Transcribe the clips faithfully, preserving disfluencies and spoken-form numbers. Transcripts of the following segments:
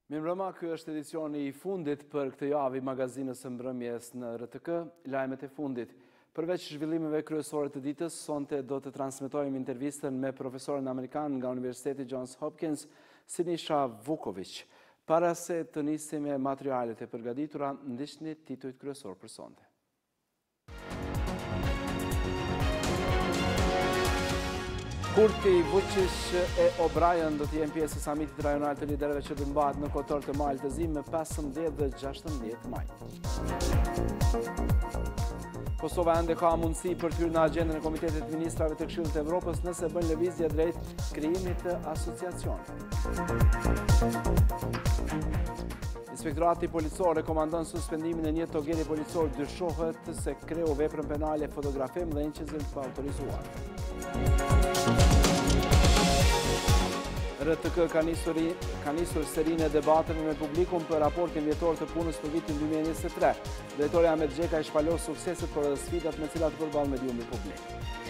Mirëmbrëma, ky është edicioni i fundit për këtë javë i magazinës së mbrëmjes në R T K, lajmet e fundit. Përveç zhvillimeve kryesore të ditës, sonte do të transmetojmë intervistën me profesorin amerikan nga Universiteti Johns Hopkins, Sinisha Vukovic. Para se të nisim me materialet e përgatitura, ndiqni titujt kryesor për sonte. Kurti, Vučić e O'Brien do të jenë pjesë e samitit rajonal të liderëve që do mbahet në Kotor të Malë të Zi me pesëmbëdhjetë dhe gjashtëmbëdhjetë maj. Kosova ende ka mundësi për të hyrë në agjendën e Komitetit të Ministrave të Këshillit të Evropës nëse bën lëvizje drejt krijimit të asociacionit. Inspektorati policor rekomandon suspendimin e një togeri policor, dyshohet se kreu veprën penale fotografim dhe inqizim pa autorizuar. R T K ka nisur, ka nisur serinë e debateve me publikum për raportin vjetor të punës për vitin dy mijë e njëzet e tre. Drejtori Ahmet Gjeka i shpalos sukseset për edhe sfidat me cilat përball mediumi publik.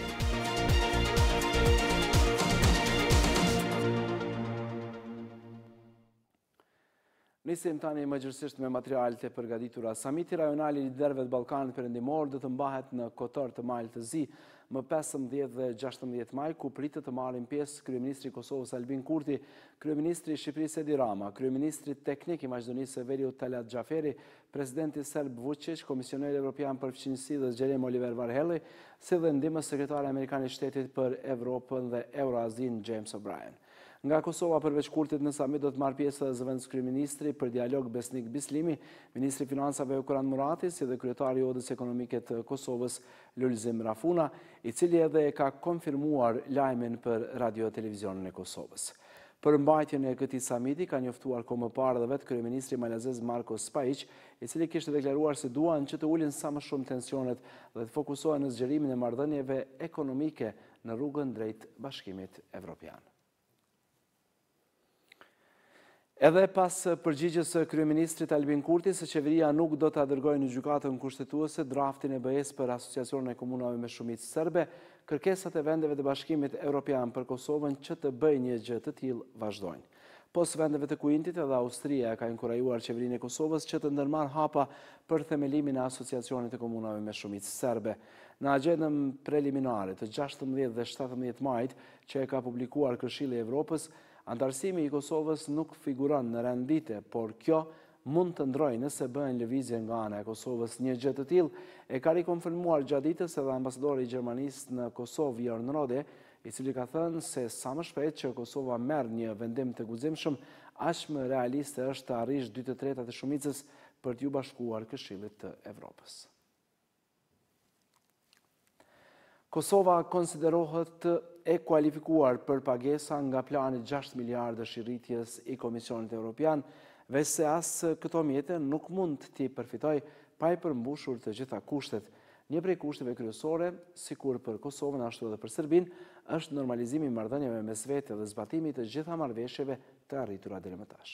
Nisim tani më gjërësisht me materialet e përgatitura. Samiti rajonal i liderëve të Ballkanit Perëndimor do të mbahet në Kotor të Malë të Zi më pesëmbëdhjetë dhe gjashtëmbëdhjetë maj, ku pritet të marrin pjesë kryeministri i Kosovës Albin Kurti, kryeministri i Shqipërisë Edi Rama, kryeministri teknik i Maqedonisë së Veriut Talat Xhaferi, presidenti serb Vučić, komisioneri evropian për fqinjësi dhe zgjerim Oliver Varhelyi, si dhe ndihmës sekretari amerikan i shtetit për Evropën dhe Euroazin James O'Brien. Nga Kosova përveç Kurtit në samit do të marrë pjesë edhe zëvendës kryeministri për dialog Besnik Bislimi, ministri i financave Ukuran Murati, si dhe kryetari i Odës Ekonomike të Kosovës Lulzim Rafuna, i cili edhe e ka konfirmuar lajmin për radio e televizionin e Kosovës. Për mbajtjen e këtij samiti ka njoftuar kohë më parë dhe vetë kryeministri malazez Marko Spajić, i cili kishte deklaruar se duan që të ulin sa më shumë tensionet dhe të fokusohen në zgjerimin e marrëdhënieve ekonomike në rrugën drejt Bashkimit Evropian. Edhe pas përgjigjes së kryeministrit Albin Kurti se qeveria nuk do ta dërgojë në gjykatën kushtetuese draftin e B E S për asociacionin e komunave me shumicë serbe, kërkesat e vendeve të Bashkimit Evropian për Kosovën që të bëjë një gjë të tillë vazhdojnë. Pos vendeve të Kuintit edhe Austria ka inkurajuar qeverinë e Kosovës që të ndërmarrë hapa për themelimin e asociacionit të komunave me shumicë serbe. Në agjendën preliminare të gjashtëmbëdhjetë dhe shtatëmbëdhjetë majit që e ka publikuar Këshilli i Evropës, antarësimi i Kosovës nuk figuron në rendite, por kjo mund të ndrojë nëse bëhen lëvizje nga ana e Kosovës. Një gjë të tillë e ka rikonfirmuar gjatë ditës edhe ambasadori i Gjermanisë në Kosovë, Jörn Rode, i cili ka thënë se sa më shpejt që Kosova merr një vendim të guximshëm, aq më realiste është të arrish dy të tretat e shumicës për t'ju bashkuar Këshillit të Evropës. Kosova konsiderohet e kualifikuar për pagesa nga plani gjashtë miliardësh i rritjes i Komisionit Evropian, veç se as këto mjete nuk mund t'i përfitoj pa i përmbushur të gjitha kushtet. Një prej kushteve kryesore, sikur për Kosovën ashtu edhe për Serbinë, është normalizimi i marrëdhënieve mes vete dhe zbatimi të gjitha marrëveshjeve të arritura deri më tash.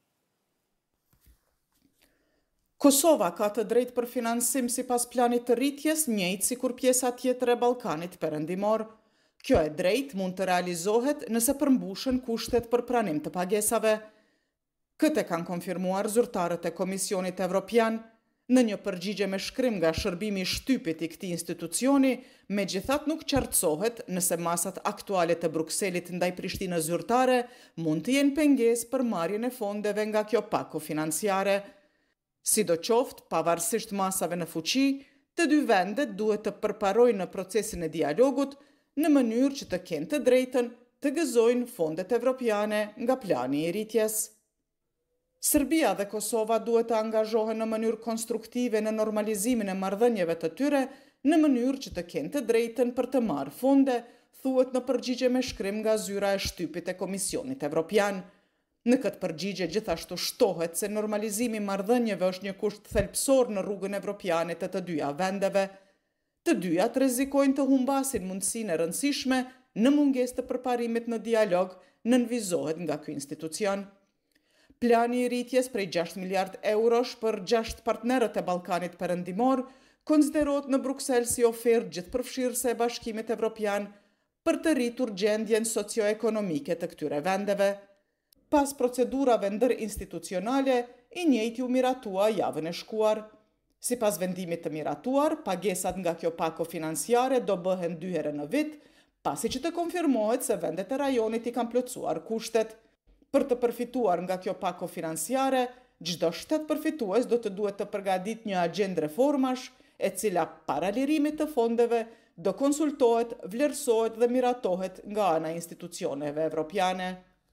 Kosova ka të drejtë për financim sipas planit të rritjes, njëjtë sikur pjesa tjetër e Ballkanit Perëndimor. Kjo e drejtë mund të realizohet nëse përmbushen kushtet për pranim të pagesave. Këtë kanë konfirmuar zyrtarët e Komisionit Evropian në një përgjigje me shkrim nga shërbimi i shtypit i këtij institucioni, megjithatë nuk qartësohet nëse masat aktuale të Brukselit ndaj Prishtinës zyrtare mund të jenë pengesë për marrjen e fondeve nga kjo pako financiare. Sidoqoftë, pavarësisht masave në fuqi, të dy vendet duhet të përparojnë në procesin e dialogut në mënyrë që të kenë të drejtën të gëzojnë fondet evropiane nga plani i rritjes. Serbia dhe Kosova duhet të angazhohen në mënyrë konstruktive në normalizimin e marrëdhënieve të tyre në mënyrë që të kenë të drejtën për të marrë fonde, thuhet në përgjigje me shkrim nga zyra e shtypit e Komisionit Evropian. Në këtë përgjigje gjithashtu shtohet se normalizimi i marrëdhënieve është një kusht thelbësor në rrugën evropiane të të dyja vendeve. Të dyjat rrezikojnë të humbasin mundësinë e rëndësishme në mungesë të përparimit në dialog nënvizohet nga ky institucion. Plani i rritjes prej gjashtë miliard eurosh për gjashtë partnerët e Ballkanit Perëndimor konsiderohet në Bruksel si ofertë gjithëpërfshirëse e Bashkimit Evropian për të rritur gjendjen socio-ekonomike të këtyre vendeve. Pas procedurave ndër-institucionale, i njëjti u miratua javën e shkuar. Si pas vendimit të miratuar, pagesat nga kjo pako financiare do bëhen dy herë në vit, pasi që të konfirmohet se vendet e rajonit i kanë plotësuar kushtet. Për të përfituar nga kjo pako financiare, çdo shtet përfitues do të duhet të përgatit një agjendë reformash, e cila para lirimit të fondeve do konsultohet, vlerësohet dhe miratohet nga ana e institucioneve evropiane.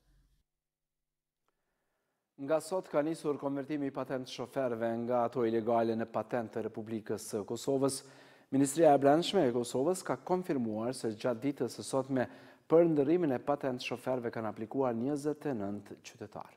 Nga sot ka nisur konvertimi i patent shoferëve nga ato ilegale në patent të Republikës së Kosovës. Ministria e Brendshme e Kosovës ka konfirmuar se gjatë ditës së sotme për ndërrimin e patent shoferëve kanë aplikuar njëzet e nëntë qytetarë.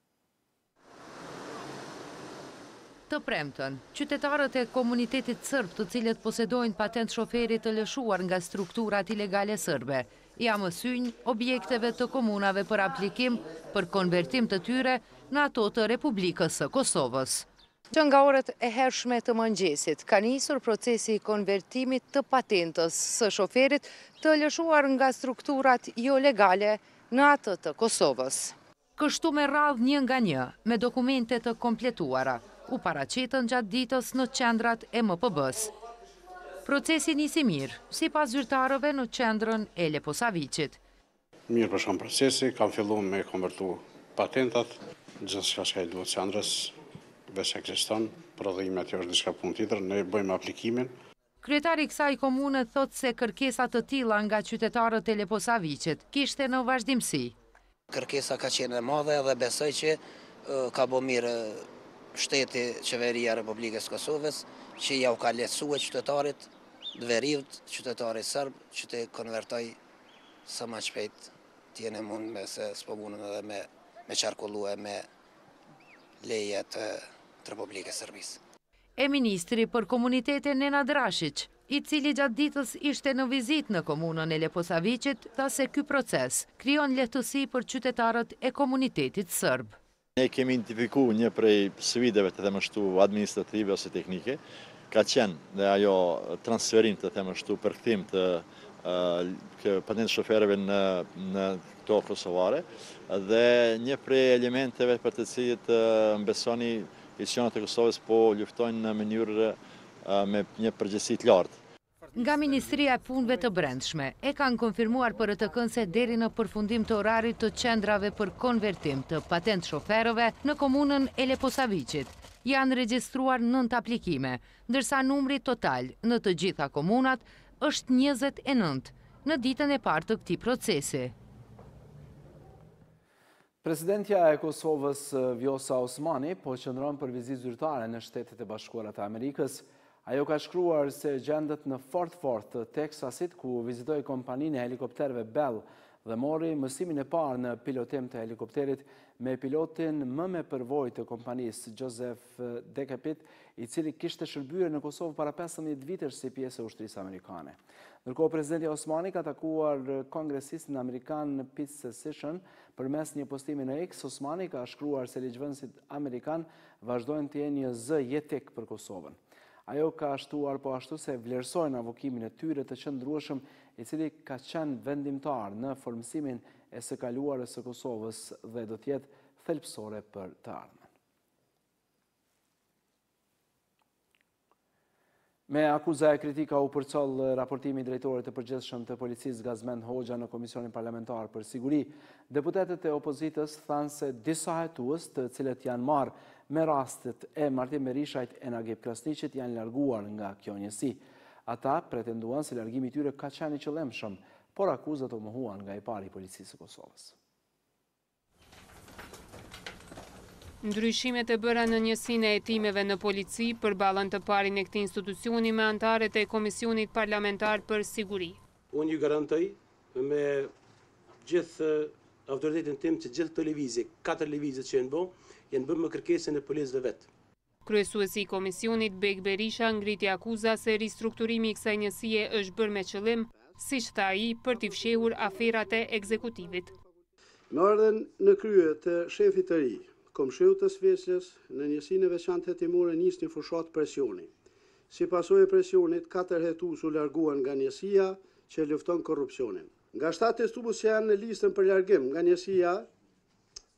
Të premtën, qytetarët e komunitetit sërb të cilët posedojnë patent shoferi të lëshuar nga strukturat ilegale sërbe, ja mësynj objekteve të komunave për aplikim për konvertim të tyre në ato të Republikës së Kosovës. Që nga orët e hershme të mëngjesit, ka nisur procesi i konvertimit të patentës së shoferit të lëshuar nga strukturat jo legale në atë të Kosovës. Kështu me radh një nga një, me dokumente të kompletuara, u paraqitën gjatë ditës në qendrat e M P B-s. Procesi nisi mirë, si pas zyrtarëve në qendrën e Leposaviqit. Mirë për shumë procesi, kam fillu me konvertu patentat, gjithë shka shka i duhet qendrës, veç ekziston, prodhime atjo është diçka punë tjetër, ne bëjmë aplikimin. Kryetari i kësaj komune thot se kërkesat të tilla nga qytetarët e Leposaviqit kishte në vazhdimsi. Kërkesa ka qenë e madhe dhe besoj që ka bo mirë shteti qeveria Republikës Kosovës, që ja u ka lehtësue qytetarit, dverivt, qytetarit sërb, që të konvertoj sa ma shpejt tjene mund me se s'po mundën edhe me, me qarkullu e me leje të, të Republikës Sërbisë. E ministri për komunitetin Nenad Rashić, i cili gjatë ditës ishte në vizit në komunën e Leposaviqit, tha se ky proces krijon lehtësi për qytetarët e komunitetit sërb. Ne kemi identifiku një prej sfidave të themështu administrative ose teknike, ka qenë dhe ajo transferim të themështu për këthim të uh, patent shoferëve në, në këto kosovare, dhe një prej elementeve për të cilit uh, mbesoni institucionet e Kosovës po luftojnë në mënyrë uh, me një përgjegjësi të lartë. Nga Ministria e Punëve të Brendshme e kanë konfirmuar për të kënë se deri në përfundim të orarit të qendrave për konvertim të patent shoferëve në komunën e Leposaviqit janë regjistruar nëntë aplikime, ndërsa numri total në të gjitha komunat është njëzet e nëntë në ditën e parë të këtij procesi. Presidentja e Kosovës Vjosa Osmani po qëndron për vizitë zyrtare në Shtetet e Bashkuara të Amerikës. Ajo ka shkruar se gjendet në Fort Worth të Texasit, ku vizitoi kompaninë e helikopterëve Bell dhe mori mësimin e parë në pilotim të helikopterit me pilotin më me përvojë të kompanisë Joseph Dekapit, i cili kishte shërbyer në Kosovë para pesëmbëdhjetë vitesh si pjesë e ushtrisë amerikane. Ndërkohë, presidenti Osmani ka takuar kongresistin amerikan Pete Session përmes një postimi në X. Osmani ka shkruar se ligjvënësit amerikan vazhdojnë të jenë një zë jetik për Kosovën. Ajo ka shtuar po ashtu se vlerësojnë avokimin e tyre të qëndrueshëm, i cili ka qenë vendimtar në formësimin e së kaluarës së Kosovës dhe do të jetë thelbësore për të ardhmen. Me akuza e kritika u përcoll raportimi i drejtorit të përgjithshëm të policisë Gazmend Hoxha në Komisionin Parlamentar për Siguri. Deputetët e opozitës thanë se disa hetues të cilët janë marrë me rastet e Martin Berishajt e Nagib Krasniqit janë larguar nga kjo njësi. Ata pretenduan se largimi i tyre ka qenë i qëllimshëm, por akuzat u mohuan nga i pari i policisë së Kosovës. Ndryshimet e bëra në njësinë e hetimeve në polici për ballën të parin e këtij institucioni me anëtarët e Komisionit Parlamentar për Siguri. Unë ju garantoj me gjithë autoritetin tim që gjithë televizje, katër televizjet që janë bë, janë bërë me kërkesën e policëve vetë. Kryesuesi i Komisionit Beg Berisha ngriti akuza se ristrukturimi i kësaj njësie është bërë me qëllim, siç tha ai, për t'i fshehur aferat e ekzekutivit. Në ardhen në krye të shefit të ri, Komshiu të Svesjes, në njësinë e veçantë hetimore nis një fushat presioni. Si pasojë e presionit, katër hetues u larguan nga njësia që lufton korrupsionin. Nga shtatë testues që janë në listën për largim nga njësia,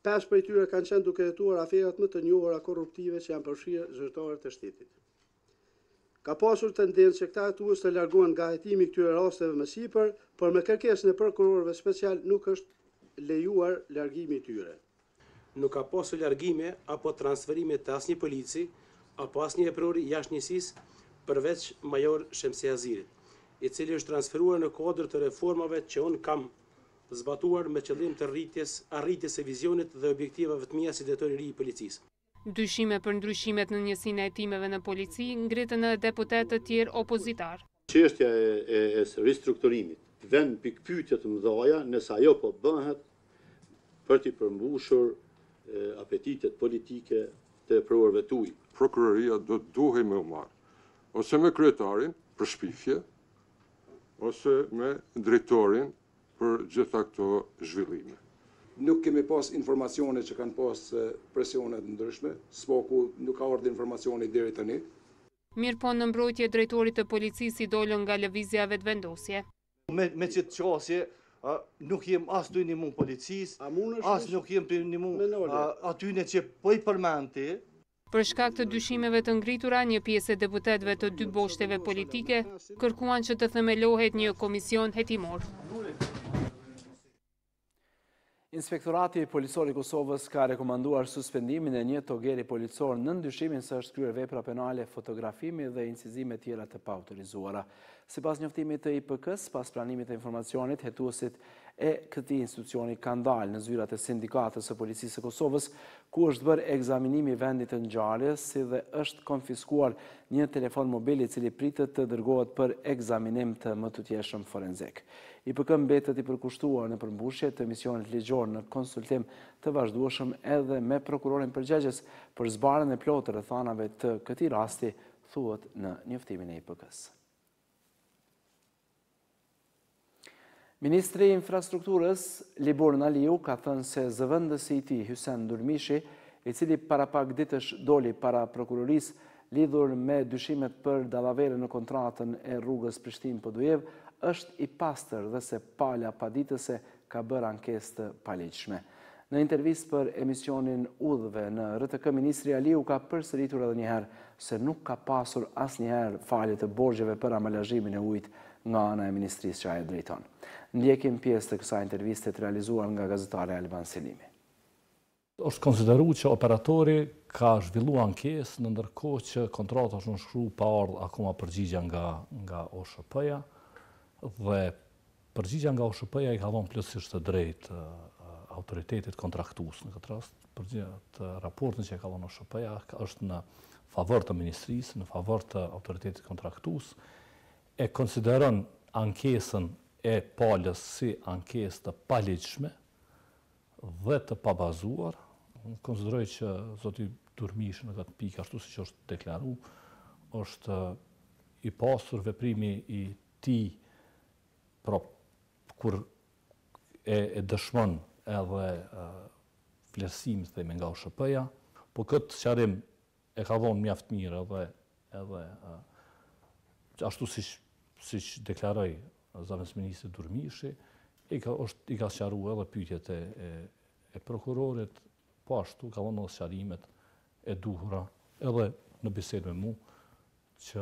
Pesë prej tyre kanë qenë duke hetuar aferat më të njohura korruptive që janë përfshirë zyrtarët e shtetit. Ka pasur tendencë që këta hetues të largohen nga hetimi këtyre rasteve më sipër, por me kërkesën e prokurorëve special nuk është lejuar largimi i tyre. Nuk ka pasur largime apo transferime të asnjë polici apo asnjë prokuror jashtë njësisë përveç major Shemsi Azirit, i cili është transferuar në kuadër të reformave që unë kam zbatuar me qëllim të rritjes, arritjes e vizionit dhe objektivave të mia si drejtori i ri i policisë. Dyshime për ndryshimet në njësinë e hetimeve në polici ngritën edhe deputet të tjerë opozitar. Çështja e, e, e ristrukturimit vën pikpyetje të mëdha nëse ajo po bëhet për të përmbushur e, apetitet politike të prokurorëve të huaj. Prokuroria do të duhej me u marrë ose me kryetarin për shpifje, ose me drejtorin për gjitha këto zhvillime. Nuk kemi pas informacione që kanë pas presionet ndryshme, s'poku nuk ka ardhur informacioni deri tani. Mirë po në mbrojtje drejtorit të policisë i dolën nga lëvizja vetëvendosje. Me, me qëtë qasje, a, nuk jem as të një mund policisë, as nuk jem të një mund atyne që po i përmenti. Për shkak të dyshimeve të ngritura, një pjesë e deputetëve të dy boshteve politike kërkuan që të themelohet një komision hetimor. Inspektorati Policor i Kosovës ka rekomanduar suspendimin e një togeri policor në ndyshimin se është kryer vepra penale, fotografimi dhe incizime tjera të paautorizuara. Sipas njoftimit të I P K-s, pas pranimit të informacionit, hetuesit e këtij institucioni kanë dalë në zyrat e sindikatës së policisë së Kosovës, ku është bërë ekzaminimi i vendit të ngjarjes, si dhe është konfiskuar një telefon mobil i cili pritet të dërgohet për ekzaminim të mëtutjeshëm forenzik. I P K mbetet i përkushtuar në përmbushje të misionit ligjor në konsultim të vazhdueshëm edhe me prokurorin përgjegjës për zbarjen e plotë rrethanave të këtij rasti, thuhet në njoftimin e I P K-s. Ministri i Infrastrukturës, Libor Naliu, ka thënë se zëvendësi I tij, Hysen Durmishi, i cili para pak ditësh doli para prokurorisë lidhur me dyshimet për dallavere në kontratën e rrugës Prishtinë-Podujev, është I pastër dhe se pala paditëse ka bërë ankesë të paligjshme. Në intervistë për emisionin Udhëve në R T K, Ministri Aliu ka përsëritur edhe njëherë se nuk ka pasur asnjëherë falje të borxheve për ambalazhimin e ujit nga ana e ministrisë që ai drejton. Ndjekim pjesë të kësaj interviste të realizuar nga gazetari Alban Selimi. Është konsideruar që operatori ka zhvilluar ankesë në ndërkohë që kontrata është nënshkruar pa ardhur akoma përgjigje nga nga O S H P-ja dhe përgjigja nga O S H P-ja I ka dhënë plotësisht të drejtë autoritetit kontraktues në këtë rast. Përgjigja të raportin që e ka dhënë O S H P-ja është në favor të ministrisë, në favor të autoritetit kontraktues, e konsideron ankesën e palës si ankesë të paligjshme dhe të pabazuar. Unë konsideroj që zoti Durmishi në këtë pikë, ashtu siç është deklaruar, është I pasur veprimi I tij, pra kur e, e dëshmon edhe vlerësimin themi nga O S H P-ja, po këtë sqarim e ka dhënë mjaft mirë edhe edhe ashtu siç siç deklaroi zëvendës ministri Durmishi, I ka është I ka sqaruar edhe pyetjet e, e, e prokurorit, po ashtu ka dhënë edhe sqarimet e duhura edhe në bisedë me mua që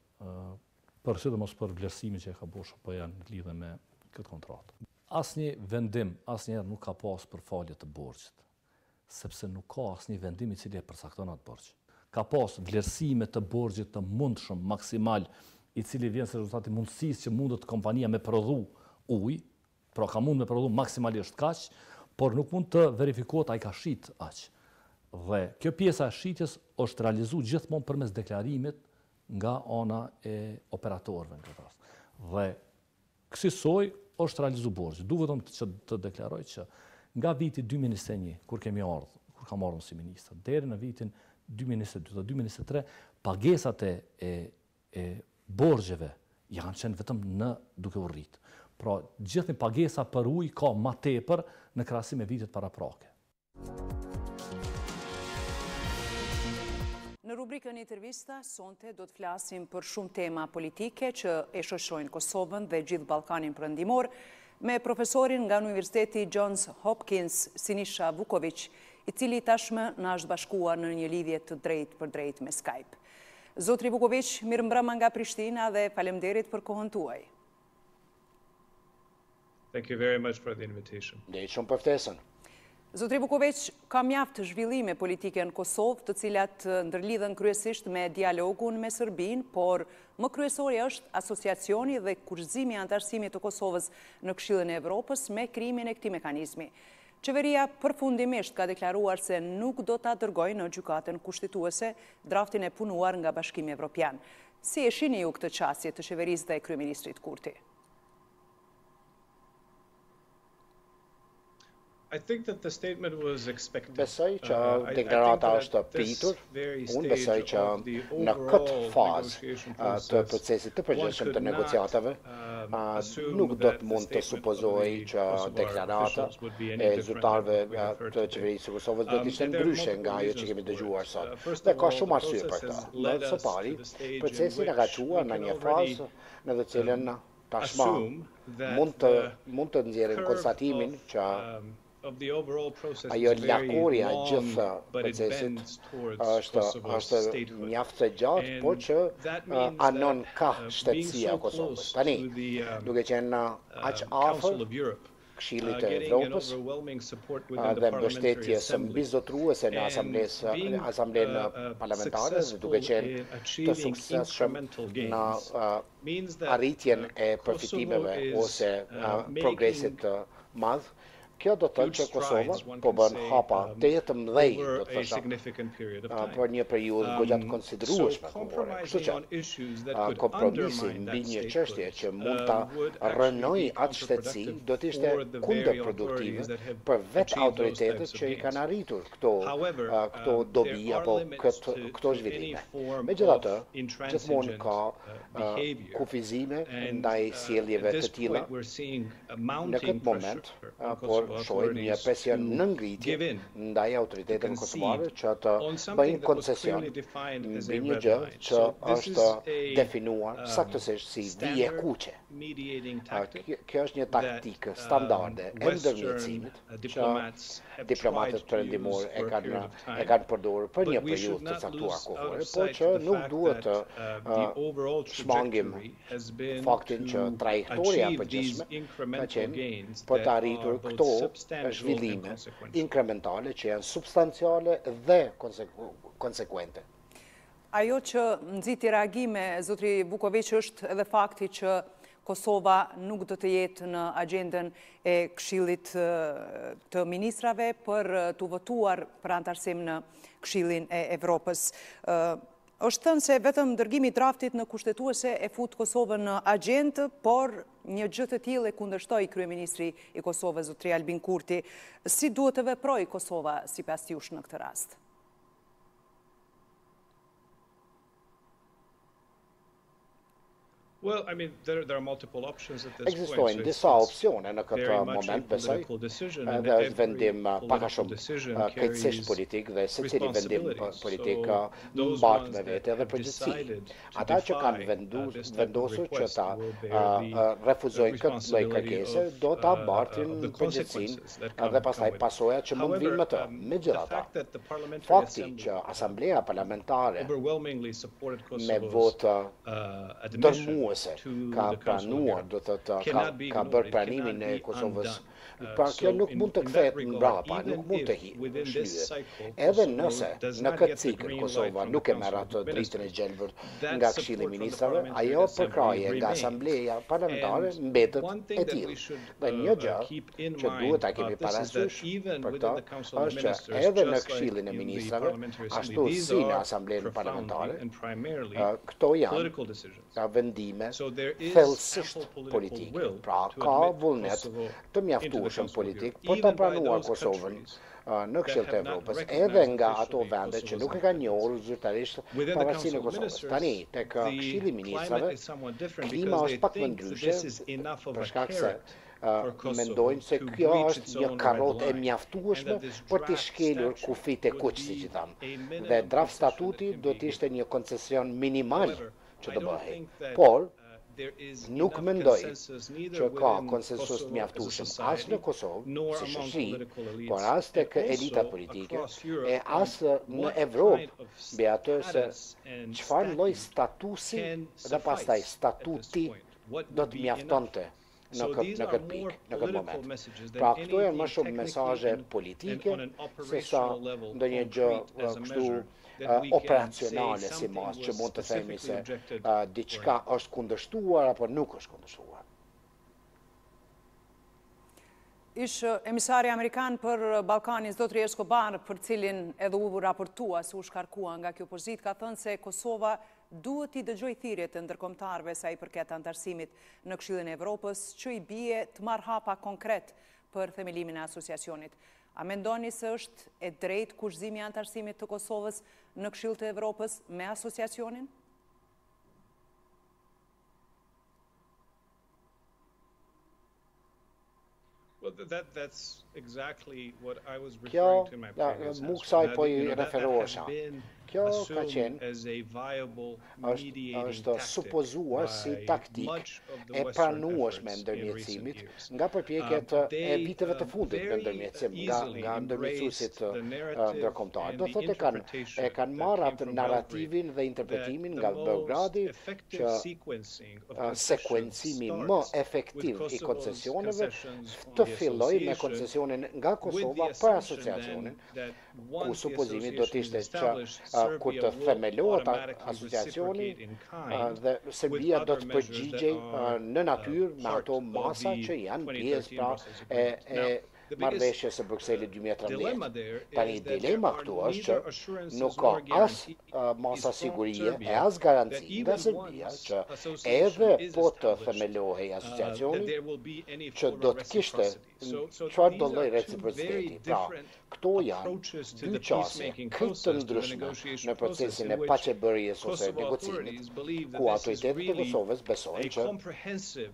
për sidomos për vlerësimin që e ka bërë O S H P-ja në lidhje me këtë kontratë. Asnjë vendim asnjëherë nuk ka pas për falje të borxhit, sepse nuk ka asnjë vendim I cili e përcakton atë borxh. Ka pas vlerësime të borxhit të mundshëm maksimal, I cili vjen si rezultati mundësisë që mundet kompania me prodhu ujë, pra ka mund me prodhu maksimalisht kaq, por nuk mund të verifikohet ai ka shit aq. Dhe kjo pjesa e shitjes është realizuar gjithmonë përmes deklarimit nga ana e operatorëve në këtë rast. Dhe kësaj është realizuar borxhi. Du vetëm të, të deklaroj që nga viti dy mijë e njëzet e një, kur kemi ardhur, kur kam ardhur si ministër, deri në vitin dy mijë e njëzet e dy dhe dy mijë e njëzet e tre, pagesat e, e, e borxheve janë qenë vetëm në duke u rrit. Pra, gjithë pagesa për ujë ka ma tepër në krahasim me vitet paraprake. Në rubrikën intervista, sonte do të flasim për shumë tema politike që e shoqërojnë Kosovën dhe gjithë Ballkanin Perëndimor. me profesorin nga Universiteti Johns Hopkins, Sinisha Vukovic, i cili tashmë na është bashkuar në një lidhje të drejtë për drejtë me Skype. Zotri Vukovic, mirë mbrëma nga Prishtina dhe faleminderit për kohën tuaj. Thank you very much for the invitation. Dhe shumë për ftesën. Zotri Vukovic, ka mjaft zhvillime politike në Kosovë, të cilat ndërlidhen kryesisht me dialogun me Serbinë, por më kryesori është asociacioni dhe kurrëzimi i antarësimit të Kosovës në Këshillin e Evropës me krijimin e këtij mekanizmi. Qeveria përfundimisht ka deklaruar se nuk do ta dërgojë në gjykatën kushtetuese draftin e punuar nga Bashkimi Evropian. Si e shihni ju këtë çastje të qeverisë dhe kryeministrit Kurti? I think that the statement was expected. Besoj që deklarata është pritur. Unë besoj që në këtë fazë të procesit të përgjithshëm të negociatave nuk do të mund të supozoj që deklarata e zyrtarëve të qeverisë së Kosovës do të ishte ndryshe nga ajo që kemi dëgjuar sot. Dhe ka shumë arsye për këtë. Në së pari, procesi na ka çuar në një fazë në të cilën tashmë mund të mund të nxjerrim konstatimin që ajo lakurja gjithë procesit është është mjaft e gjatë, por që anon ka shtetësia e Kosovës. Tani, duke qenë aq afër Këshillit të Evropës dhe mbështetje së mbizotruese në asamblenë parlamentare, duke qenë të suksesshëm në arritjen e përfitimeve ose progresit të madh. Kjo do të thënë që Kosova po bën hapa të jetë mëdhej, do të thosha, për një periudhë goxha të konsiderueshme kohore. Kështu që kompromisi mbi një çështje që mund ta rënojë atë shtetësi do të ishte kundërproduktive për vetë autoritetet që i kanë arritur këto këto dobi apo këto zhvillime. Megjithatë, gjithmonë ka kufizime ndaj sjelljeve të tilla në këtë moment, por shohim një presion në ngritje ndaj autoriteteve kosovare që të bëjnë koncesion mbi një gjë që është definuar saktësisht si vije kuqe. Kjo është një taktikë standarde e ndërmjetësimit që diplomatët perëndimor e kanë e kanë përdorur për një periudhë të caktuar kohore, por që nuk duhet të shmangim faktin që trajektoria e përgjithshme ka qenë për të arritur këto zhvillime inkrementale që janë substanciale dhe konsekuente. Ajo që nxiti reagime, zotri Vukovic, është edhe fakti që Kosova nuk do të jetë në agjendën e Këshillit të Ministrave për të votuar për antarësim në Këshillin e Evropës. Është thënë se vetëm dërgimi i draftit në kushtetuese e fut Kosovën në agjendë, por një gjë të tillë e kundërshtoi kryeministri i Kosovës zotri Albin Kurti. Si duhet të veprojë Kosova sipas jush në këtë rast? Well, I mean, there, there are multiple options at this Ekzistojnë point. disa opsione në këtë moment, besoj, dhe është vendim pak a shumë krejtësisht politik dhe secili vendim politik mbat me vete dhe përgjithësi. Ata që kanë vendosur që ta refuzojnë këtë lloj kërkese do ta mbartin përgjithësinë dhe pastaj pasojat që mund vinë me të. Megjithatë, fakti që Asambleja Parlamentare me votë dërmuese ka pranuar, do të thotë, ka bërë pranimin e Kosovës, pra kjo nuk mund të kthehet mbrapa, nuk mund të shlyhet. Edhe nëse në këtë cikël Kosova nuk e merr atë dritën e gjelbër nga Këshilli i Ministrave, ajo përkraje nga Asambleja Parlamentare mbetet e tillë. Dhe një gjë që duhet ta kemi parasysh për këtë është që edhe në Këshillin e Ministrave, ashtu si në Asamblenë Parlamentare, këto janë vendime thellësisht politike. Pra ka vullnet të mjaftueshëm politik për ta pranuar Kosovën në Këshill të Evropës, edhe nga ato vende që nuk e kanë njohur zyrtarisht pavarësinë e Kosovës. Tani, tek Këshilli i Ministrave, klima është pak më ndryshe, për shkak se mendojnë se kjo është një karrotë e mjaftueshme për të shkelur kufit e kuq, siç i thamë. Dhe draft statuti do të ishte një koncesion minimal që të bëhej. Por nuk mendoj që ka konsensus mjaftueshëm as në Kosovë si shoqëri, por as tek elita politike e as në Evropë, mbi atë se çfarë lloj statusi dhe pastaj statuti do të mjaftonte në këtë në këtë pikë, në këtë moment. Pra këto janë më shumë mesazhe politike se sa ndonjë gjë kështu Uh, operacionale si mas që mund të themi se uh, diçka është kundërshtuar apo nuk është kundërshtuar. Ish emisari Amerikan për Ballkanin Zotri Escobar, për cilin edhe u raportua se u shkarkua nga kjo pozitë, ka thënë se Kosova duhet i dëgjoj thirrjet e ndërkombëtarëve sa i përket antarësimit në Këshillin e Evropës, që i bie të marrë hapa konkret për themelimin e asociacionit. A mendoni se është e drejtë kushëzimi i antarësimit të Kosovës në Këshill të Evropës me asociacionin? Kjo, mu kësaj po i referohesha. Kjo ka qenë, është supozuar si taktik e pranueshme ndërmjetësimit nga përpjekjet e viteve të fundit në ndërmjetësim, nga ndërmjetësuesit ndërkombëtar. Do thotë e kanë e kanë marrë atë narrativin dhe interpretimin nga Beogradi që sekuencimi më efektiv i koncesioneve të filloj me koncesionin nga Kosova për asociacionin, ku supozimi do të ishte që kur të themelohet asociacioni dhe Serbia do të përgjigjej në natyrë me ato masa që janë pjesë pra e marrëveshjes së Brukselit dy mijë e trembëdhjetë. Tani dilema këtu është që nuk ka as masa sigurie e as garanci nga Serbia që edhe po të themelohej asociacioni që do të kishte çfarë do lloj reciprociteti. Pra, këto janë dy qasje krejt të ndryshme në procesin e paqebërjes ose negocimit, ku autoritetet e Kosovës besojnë që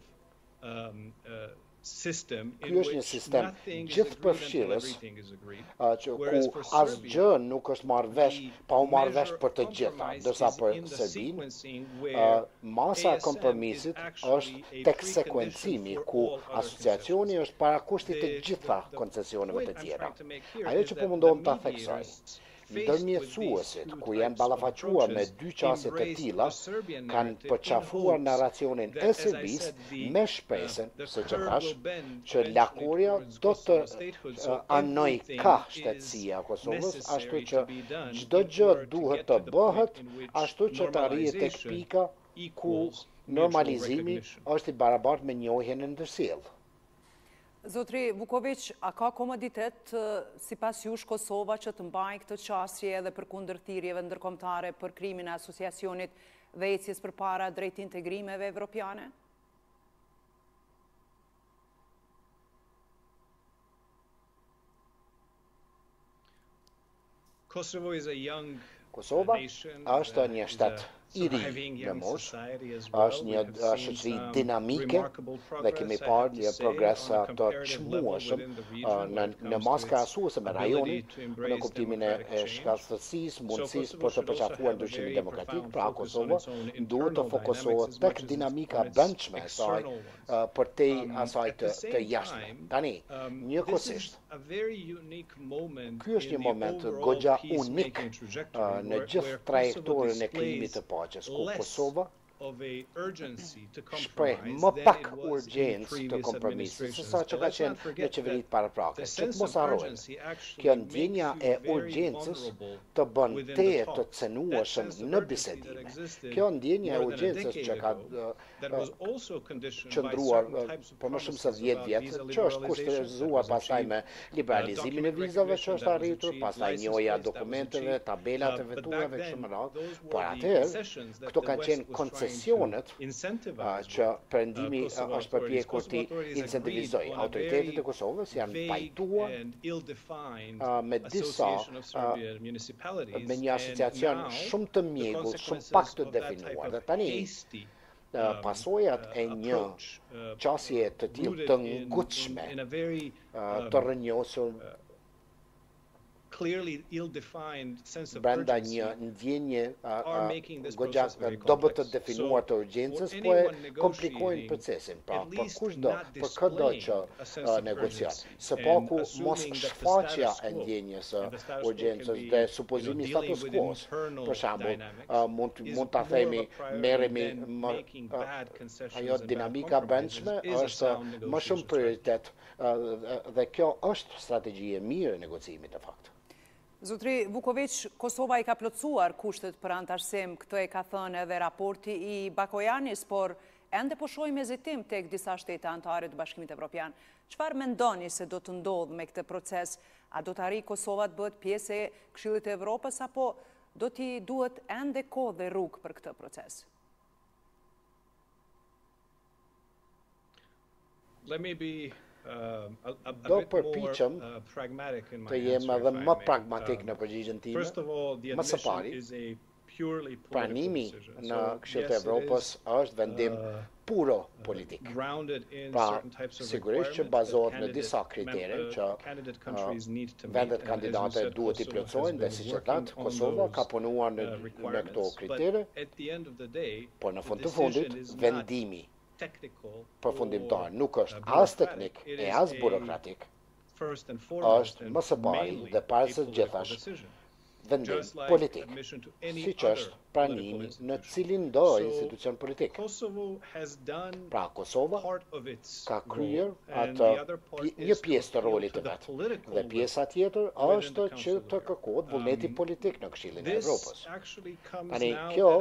ky është një sistem gjithëpërfshirës ku asgjë nuk është marrë vesh pa u marrë vesh për të gjitha, ndërsa për Serbinë masa e kompromisit është tek sekuencimi ku asociacioni është parakushti të gjitha koncesioneve të tjera. Ajo që po mundohem ta theksoj, ndërmjetësuesit, ku janë ballafaquar me dy qasje të tilla, kanë përqafuar narracionin e Serbisë me shpresën, se që thash, që Lakuria do të anoj ka shtetësia e Kosovës, ashtu që çdo gjë duhet të bëhet, ashtu që të arrihet tek pika ku normalizimi është i barabartë me njohjen e ndërsjellë. Zotri Vuković, a ka komoditet sipas jush Kosova që të mbajë këtë qasje edhe përkundër thirrjeve ndërkombëtare për krimin e asociacionit dhe ecjes përpara drejt integrimeve evropiane? Kosova është një shtet i ri në moshë, është një shoqëri dinamike dhe kemi parë një progres të çmueshëm në në mas krahasuese me rajonin, në kuptimin e shkallësisë, mundësisë për të përqafuar ndryshimin demokratik. Pra Kosova duhet të fokusohet tek dinamika brendshme e saj përtej asaj të, të jashtme. Tani, njëkohësisht, ky është një moment goxha unik në gjithë trajektorin e krijimit të paqes, ku Kosova shpreh më pak urgjencë të kompromisit se sa që ka qenë në qeveritë paraprake. Që të mos harrojmë, kjo ndjenja e urgjencës të bën teje të cenueshëm në bisedime. Kjo ndjenja e urgjencës që ka qëndruar për më shumë se dhjetë vjet, që është kushtëzuar pastaj me liberalizimin e vizave që është arritur, pastaj njohja dokumenteve, tabelat e veturave kështu me radhë. Por atëherë, këto kanë qenë koncesionet që Perëndimi është përpjekur t'i incentivizoj. Autoritetet e Kosovës janë pajtuar me disa me një asociacion shumë të mjegull, shumë pak të definuar. Dhe tani pasojat e një qasje të tillë të ngutshme, të rrënjosur brenda një ndjenje goxha dobët të definuar të urgjencës, po e komplikojnë procesin. Pra, për kushdo, për këdo që negociat. Së paku, mos shfaqja e ndjenjes urgjencës dhe supozimi status quo. Për shembull, mund ta themi merremi ajo dinamika brendshme është më shumë prioritet dhe kjo është strategji e mirë e negociimit në fakt. Zotri Vukovic, Kosova i ka plotësuar kushtet për antarësim, këtë e ka thënë edhe raporti i Bakojanis, por ende po shohim hezitim tek disa shtete anëtare të Bashkimit Evropian. Çfarë mendoni se do të ndodhë me këtë proces? A do të arrijë Kosova të bëhet pjesë e Këshillit të Evropës apo do t'i duhet ende kohë dhe rrugë për këtë proces? Let me be Do përpiqem të jem edhe më pragmatik në përgjigjen time. Më së pari, pranimi në Këshillin e Evropës është vendim puro politik. Pra, sigurisht që bazohet në disa kritere që vendet kandidate duhet i plotësojnë dhe siç e thatë, Kosova ka punuar në këto kritere, por në fund të fundit vendimi përfundimtar nuk është as teknik e as burokratik, është më së pari dhe parë së gjithash vendim politik, siç është pranimi në cilin do institucion politik. Pra, Kosova ka kryer atë një pjesë të rolit të vet, dhe pjesa tjetër është që të kërkohet vullneti politik në Këshillin e Evropës. Tani, kjo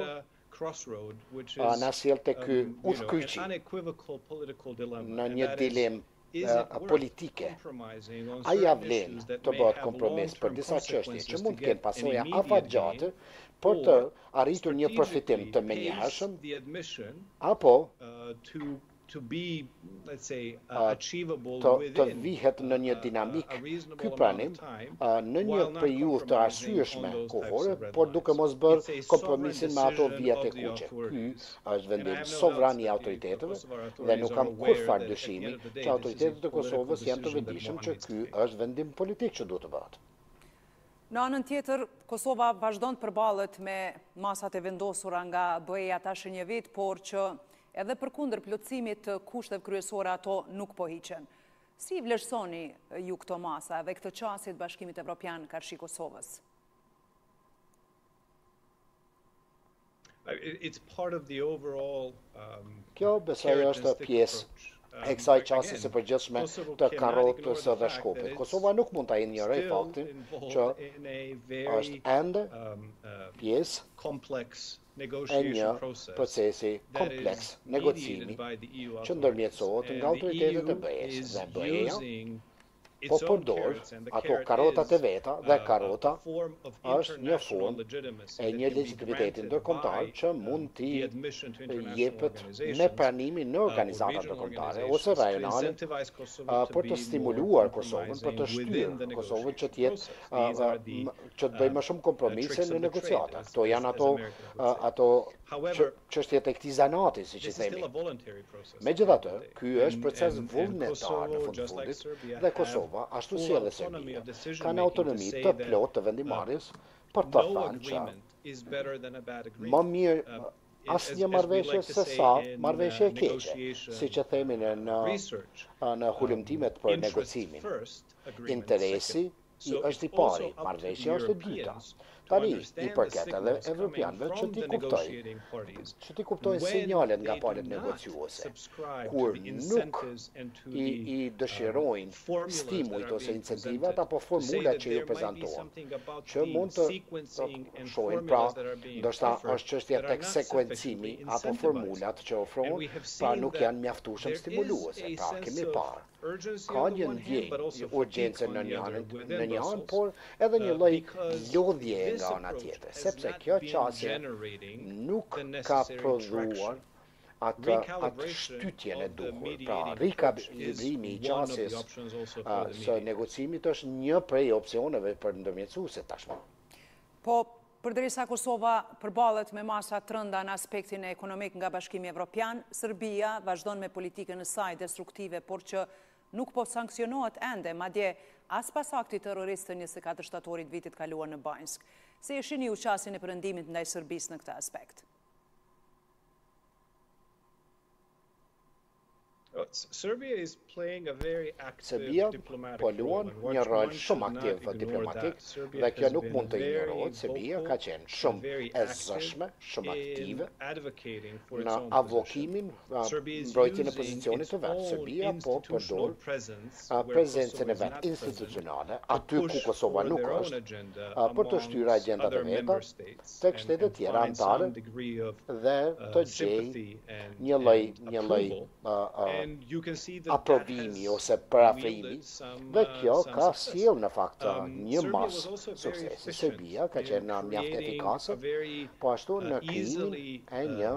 në sjell të ky udhkyqi në një dilemë politike. A ja vlen të bëhet kompromis për disa çështje që mund të kenë pasoja afatgjate për të arritur një përfitim të menjëhershëm, apo to be, let's say, uh, achievable të, të within vihet në një dinamik ky pranim uh, në një periudhë të arsyeshme kohore, por duke mos bërë kompromisin me ato vijat e kuqe. Ky është vendim sovran i autoriteteve dhe nuk kam kurfar dyshimi që autoritetet e Kosovës janë të vetëdijshëm që ky është vendim politik që duhet të bëhet. Në anën tjetër, Kosova vazhdon të përballet me masat e vendosura nga B E-ja tash një vit, por që edhe përkundër plotësimit të kushteve kryesore ato nuk po hiqen. Si vlerësoni ju këto masa dhe këtë qasje të Bashkimit Evropian karshi Kosovës? It's part of the overall um, Kjo besoj është pjesë e kësaj qasje së përgjithshme të karrotës dhe shkopit. Kosova nuk mund ta injorojë faktin që është ende pjesë e një procesi kompleks negociimi që ndërmjetësohet nga autoritetet e B E-s dhe B E-ja po përdor ato karotat e veta dhe karota është një formë e një legitimiteti ndërkombëtar që mund t'i jepet me pranimin në organizata ndërkombëtare ose rajonale për të stimuluar Kosovën, për të shtyrë Kosovën që të jetë që të bëjë më shumë kompromise në negociata. Këto janë ato ato çështjet e këtij zanati, siç i themi. Megjithatë, ky është proces vullnetar në fund të fundit dhe Kosova, ashtu si edhe Serbia, kanë autonomi të plotë të vendimarrjes për të thënë që më mirë asnjë marrëveshje se sa marrëveshje e keqe, siç e themi në në hulumtimet për negocimin. Interesi i është i pari, marrëveshja është e dyta. Tani, i përket edhe evropianëve që ti kuptoj, që ti kuptojnë sinjalet nga palët negociuese, kur nuk i, i dëshirojnë stimujt ose incentivat apo formulat që ju prezentohen, që mund të, të shohin pra, ndoshta është çështja tek sekuencimi apo formulat që ofrohen, pra nuk janë mjaftueshëm stimuluese, pra kemi parë. Ka një ndjenjë urgjence në një anë, por edhe një lloj lodhje nga ana tjetër, sepse kjo qasje nuk ka prodhuar atë, atë shtytjen e duhur. Pra, rikalibrimi i qasjes së negocimit është një prej opsioneve për ndërmjetësuese tashmë. Po, përderisa Kosova përballet me masa të rënda në aspektin ekonomik nga Bashkimi Evropian, Serbia vazhdon me politikën e saj destruktive, por që nuk po sankcionohet ende, madje as pas aktit terrorist të njëzet e katër shtatorit vitit kaluar në Banjsk. Se e shini u qasin e përëndimit ndaj Serbisë në këtë aspekt? Serbia po luan një rol shumë aktiv diplomatik dhe kjo nuk mund të ignorohet. Serbia ka qenë shumë e zëshme, shumë aktive në avokimin, mbrojtjen e pozicionit të vetë. Serbia po përdor prezencën e vetë institucionale, aty ku Kosova nuk është, për të shtyra agjendat e veta tek shtetet tjera anëtare dhe të gjej një lloj një lloj aprovimi ose parafrimi dhe kjo ka sjell në fakt një mas suksesi. Serbia ka qenë mjaft efikase, po ashtu në krijimin e një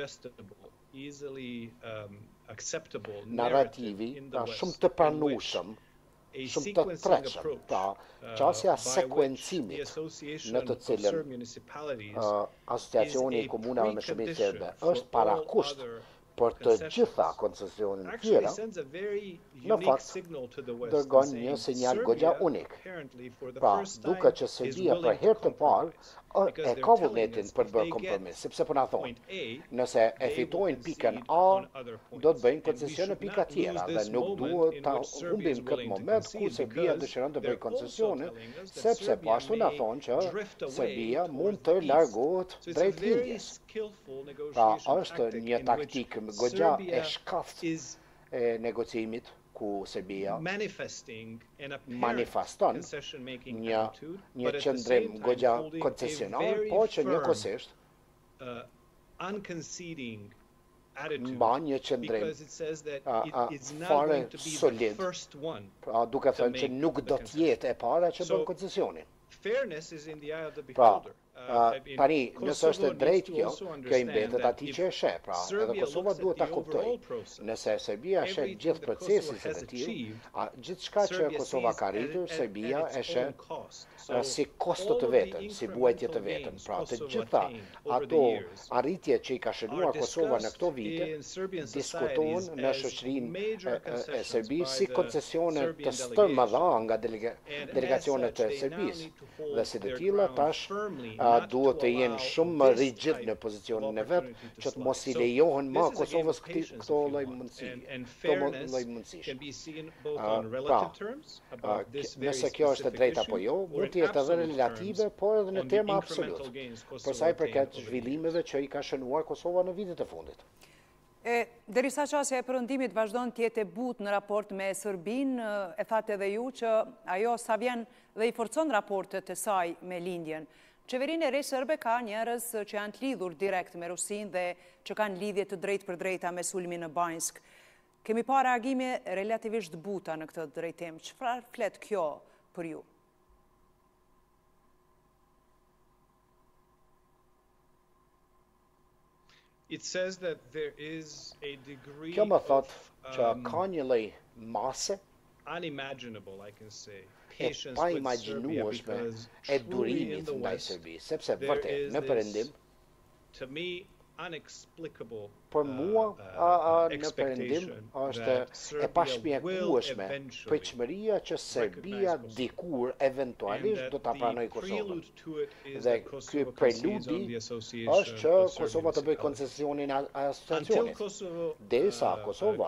narrativi shumë të pranueshëm, shumë të tretshëm, pra qasja sekuencimit në të cilën asociacioni i komunave me shërbim serbe është parakusht për të gjitha koncesionin tjera, në fakt dërgon një sinjal goxha unik. Pra, duke që Serbia për herë të parë e ka vullnetin për të bërë kompromis, sepse për na thonë, nëse e fitojnë pikën A, do të bëjnë koncesion në pika tjera dhe nuk duhet ta humbim këtë moment ku Serbia dëshiron të bëjë koncesionin, sepse po ashtu na thonë që Serbia mund të largohet drejt lindjes. Pra, është një taktik goxha e shkaftë e negocimit ku Serbia manifeston një, një qëndrim goxha koncesionar, po që njëkohësisht mba një qëndrim fare solid, duke thënë që nuk do t'jetë e para që bën koncesionin. Pra, tani, nëse është e drejt kjo, kjo i mbetet atij që e sheh, pra, edhe Kosova duhet ta kuptojë. Nëse Serbia e sheh gjithë procesin se të tillë, gjithçka që Kosova ka arritur, Serbia e sheh si kosto të vetën, si buajtje të vetën. Pra, të gjitha ato arritje që i ka shënuar Kosova në këto vite, diskutohen në shoqërinë e Serbisë si koncesione të stërmëdha nga delegacionet e Serbisë. Dhe si të tilla tash duhet të jenë shumë më rigjid në pozicionin e vetë, që të mos i lejohen më Kosovës këto lloj mundësi, këto lloj mundësish. Pra, nëse kjo është e drejtë apo jo, mund të jetë edhe relative, por edhe në terma absolut, për sa i përket zhvillimeve që i ka shënuar Kosova në vitet e fundit. Derisa qasja e përëndimit vazhdon tjetë e but në raport me Sërbin, e thatë edhe ju që ajo sa vjen dhe i forcon raportet e saj me lindjen. Qeverinë e re sërbe ka njerëz që janë të lidhur direkt me Rusin dhe që kanë lidhje të drejt për drejta me sulmin në Banjsk. Kemi pa reagime relativisht buta në këtë drejtim. Çfarë flet kjo për ju? Kjo më thot që ka një lloj mase e pa imagjinueshme e durimit ndaj Serbisë, sepse vërtet në perëndim për mua në perëndim është e pashmjekueshme pritshmëria që Serbia dikur eventualisht do ta pranojë Kosovën. Dhe ky preludi është që Kosova të bëjë koncesionin e asociacionit. Derisa Kosova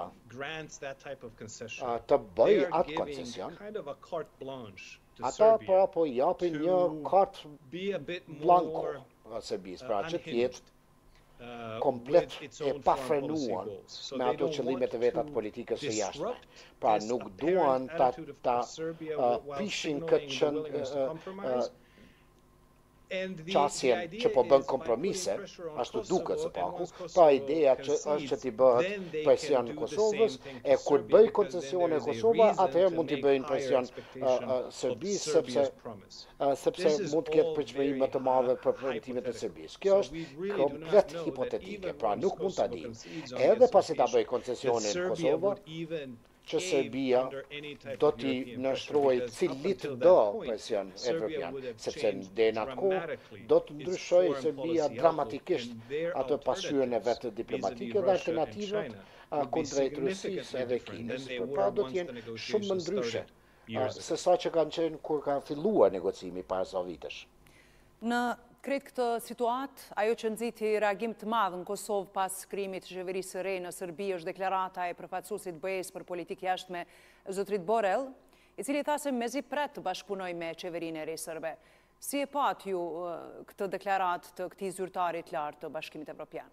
të bëjë atë koncesion, ata pra po japin një kartë blanko Serbisë, pra që të jetë komplet e pafrenuar me ato qëllimet e vetat politikës së jashtme. Pra nuk duan ta prishin këtë qasjen që po bën kompromise, ashtu duket së paku, pra ideja që është që t'i bëhet presion Kosovës, e kur bëj koncesione Kosova, atëherë mund t'i bëjnë presion Serbisë, sepse mund të ketë përgjëri më të madhe për premtimet e Serbisë. Kjo është komplet hipotetike, pra nuk mund t'a dim. Edhe pasi t'a bëj koncesionin Kosova, që Serbia do t'i nështrojë cilit do presion evropian, sepse deri në atë kohë do të ndryshojë Serbia dramatikisht atë pasqyrën e vetë diplomatike dhe alternativat kundrejt Rusisë edhe Kinës, pra do t'jenë shumë më ndryshe se sa që kanë qenë kur ka filluar negocimi para sa vitesh. Në kretë këtë situatë, ajo që nxiti reagim të madh në Kosovë pas krijimit të qeverisë së re në Serbi është deklarata e përfaqësuesit B E-s për politikë jashtme zotrit Borrell, i cili tha se mezi pret të bashkëpunoj me qeverinë e re serbe. Si e pat ju këtë deklaratë të këtij zyrtari të lartë të Bashkimit Evropian?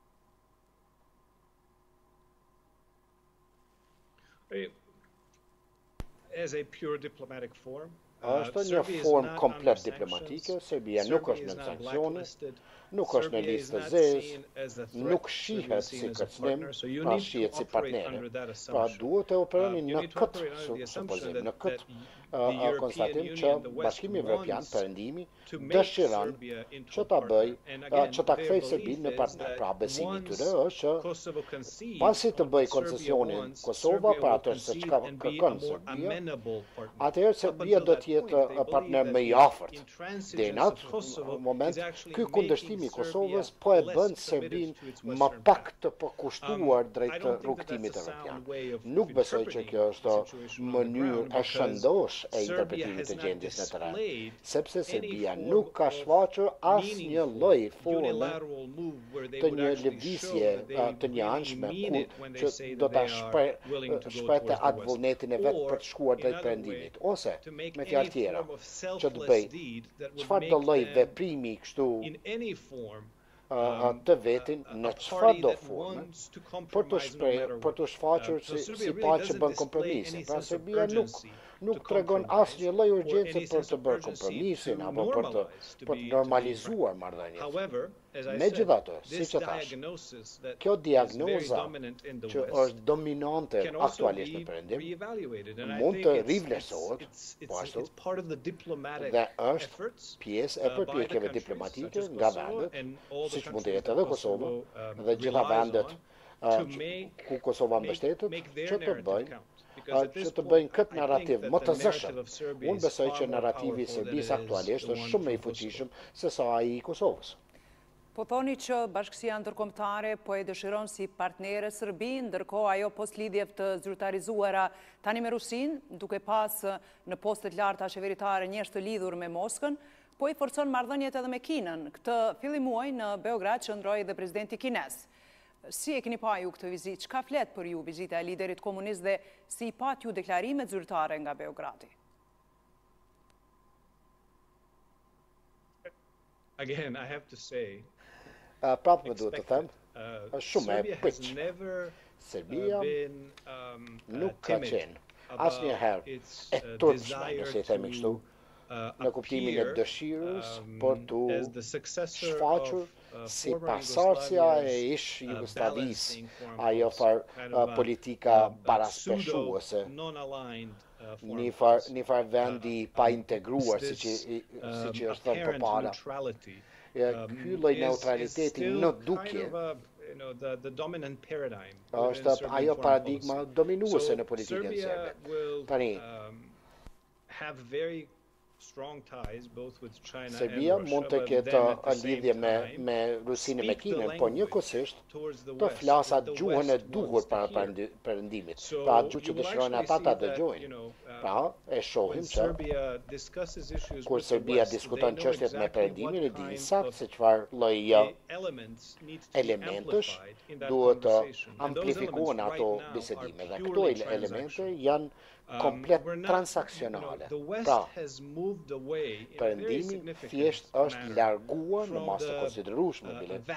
As a pure diplomatic form, është një formë komplet diplomatike, Serbia nuk është në sanksione, nuk është në listë të zezë, nuk shihet si kërcënim, pra shihet si partnere. Pra duhet të operoni në këtë supozim, në këtë konstatim që Bashkimi Evropian, Perëndimi, dëshiron që ta bëj, që ta kthej Serbinë në partner. Pra besimi i tyre është që pasi të bëj koncesionin Kosova për atë se çka kërkon Serbia, atëherë Serbia do të jetë partner më i afërt. Deri në atë moment, ky kundërshtim i Kosovës po e bën Serbinë më pak të përkushtuar drejt rrugëtimit evropian. Nuk besoj që kjo është mënyrë e shëndosh e interpretimit të gjendjes në terren, sepse Serbia nuk ka shfaqur asnjë lloj forme të një lëvizje të njëanshme që do ta shprehte atë vullnetin e vet për të shkuar drejt perëndimit, ose me fjalë tjera, që të bëj çfarë do lloj veprimi kështu të vetin në çfarë do forme për të shprehur, për të shfaqur si pa që bën kompromise. Pra Serbia nuk nuk tregon asnjë lloj urgjenci për të bërë kompromisin apo për të për të normalizuar marrëdhëniet. Megjithatë, siç e thash, kjo diagnoza që është dominante aktualisht në Perëndim mund të rivlerësohet, po ashtu, dhe është pjesë e përpjekjeve diplomatike nga vendet, siç mund të jetë edhe Kosova dhe gjitha vendet ku Kosova mbështetet, që të bëjnë që të bëjnë këtë narrativ më të zëshëm. Unë besoj që narrativi i Serbisë aktualisht është shumë më i fuqishëm se sa ai i Kosovës. Po thoni që Bashkësia Ndërkombëtare po e dëshiron si partnere Serbinë, ndërkohë ajo post lidhjeve të zyrtarizuara tani me Rusinë, duke pas në postet larta qeveritare njerëz të lidhur me Moskën, po i forcon marrëdhëniet edhe me Kinën. Këtë fillim muaj në Beograd qëndroi edhe presidenti kinez. Si e keni pa ju këtë vizitë? Çka flet për ju vizita e liderit komunist dhe si i pat ju deklarimet zyrtare nga Beogradi? Again, I have to say, prapë më duhet të them, është shumë e priqë. Serbia nuk ka qenë asnjëherë e turpshme, nëse i themi kështu, në kuptimin e dëshirës për të shfaqur si pasardhësia e ish Jugosllavisë, ajo farë politika paraspeshuese, një farë vendi pa integruar, si që është thënë përpara. Ky lloj neutraliteti në dukje është ajo paradigma dominuese në politikën serbe. Tani, Serbia mund të ketë lidhje me Rusinë e me Kinën, por njëkohësisht të flasat gjuhën e duhur para perëndimit, pra atë gjuhë që dëshirojnë ata ta dëgjojnë. Pra, e shohim që kur Serbia diskuton çështjet me perëndimin, e di saktë se çfarë lloj elementesh duhet të amplifikohen ato bisedime, dhe këto elemente janë komplet transaksionale. Pra, perëndimi thjesht është larguar në masë të konsiderueshme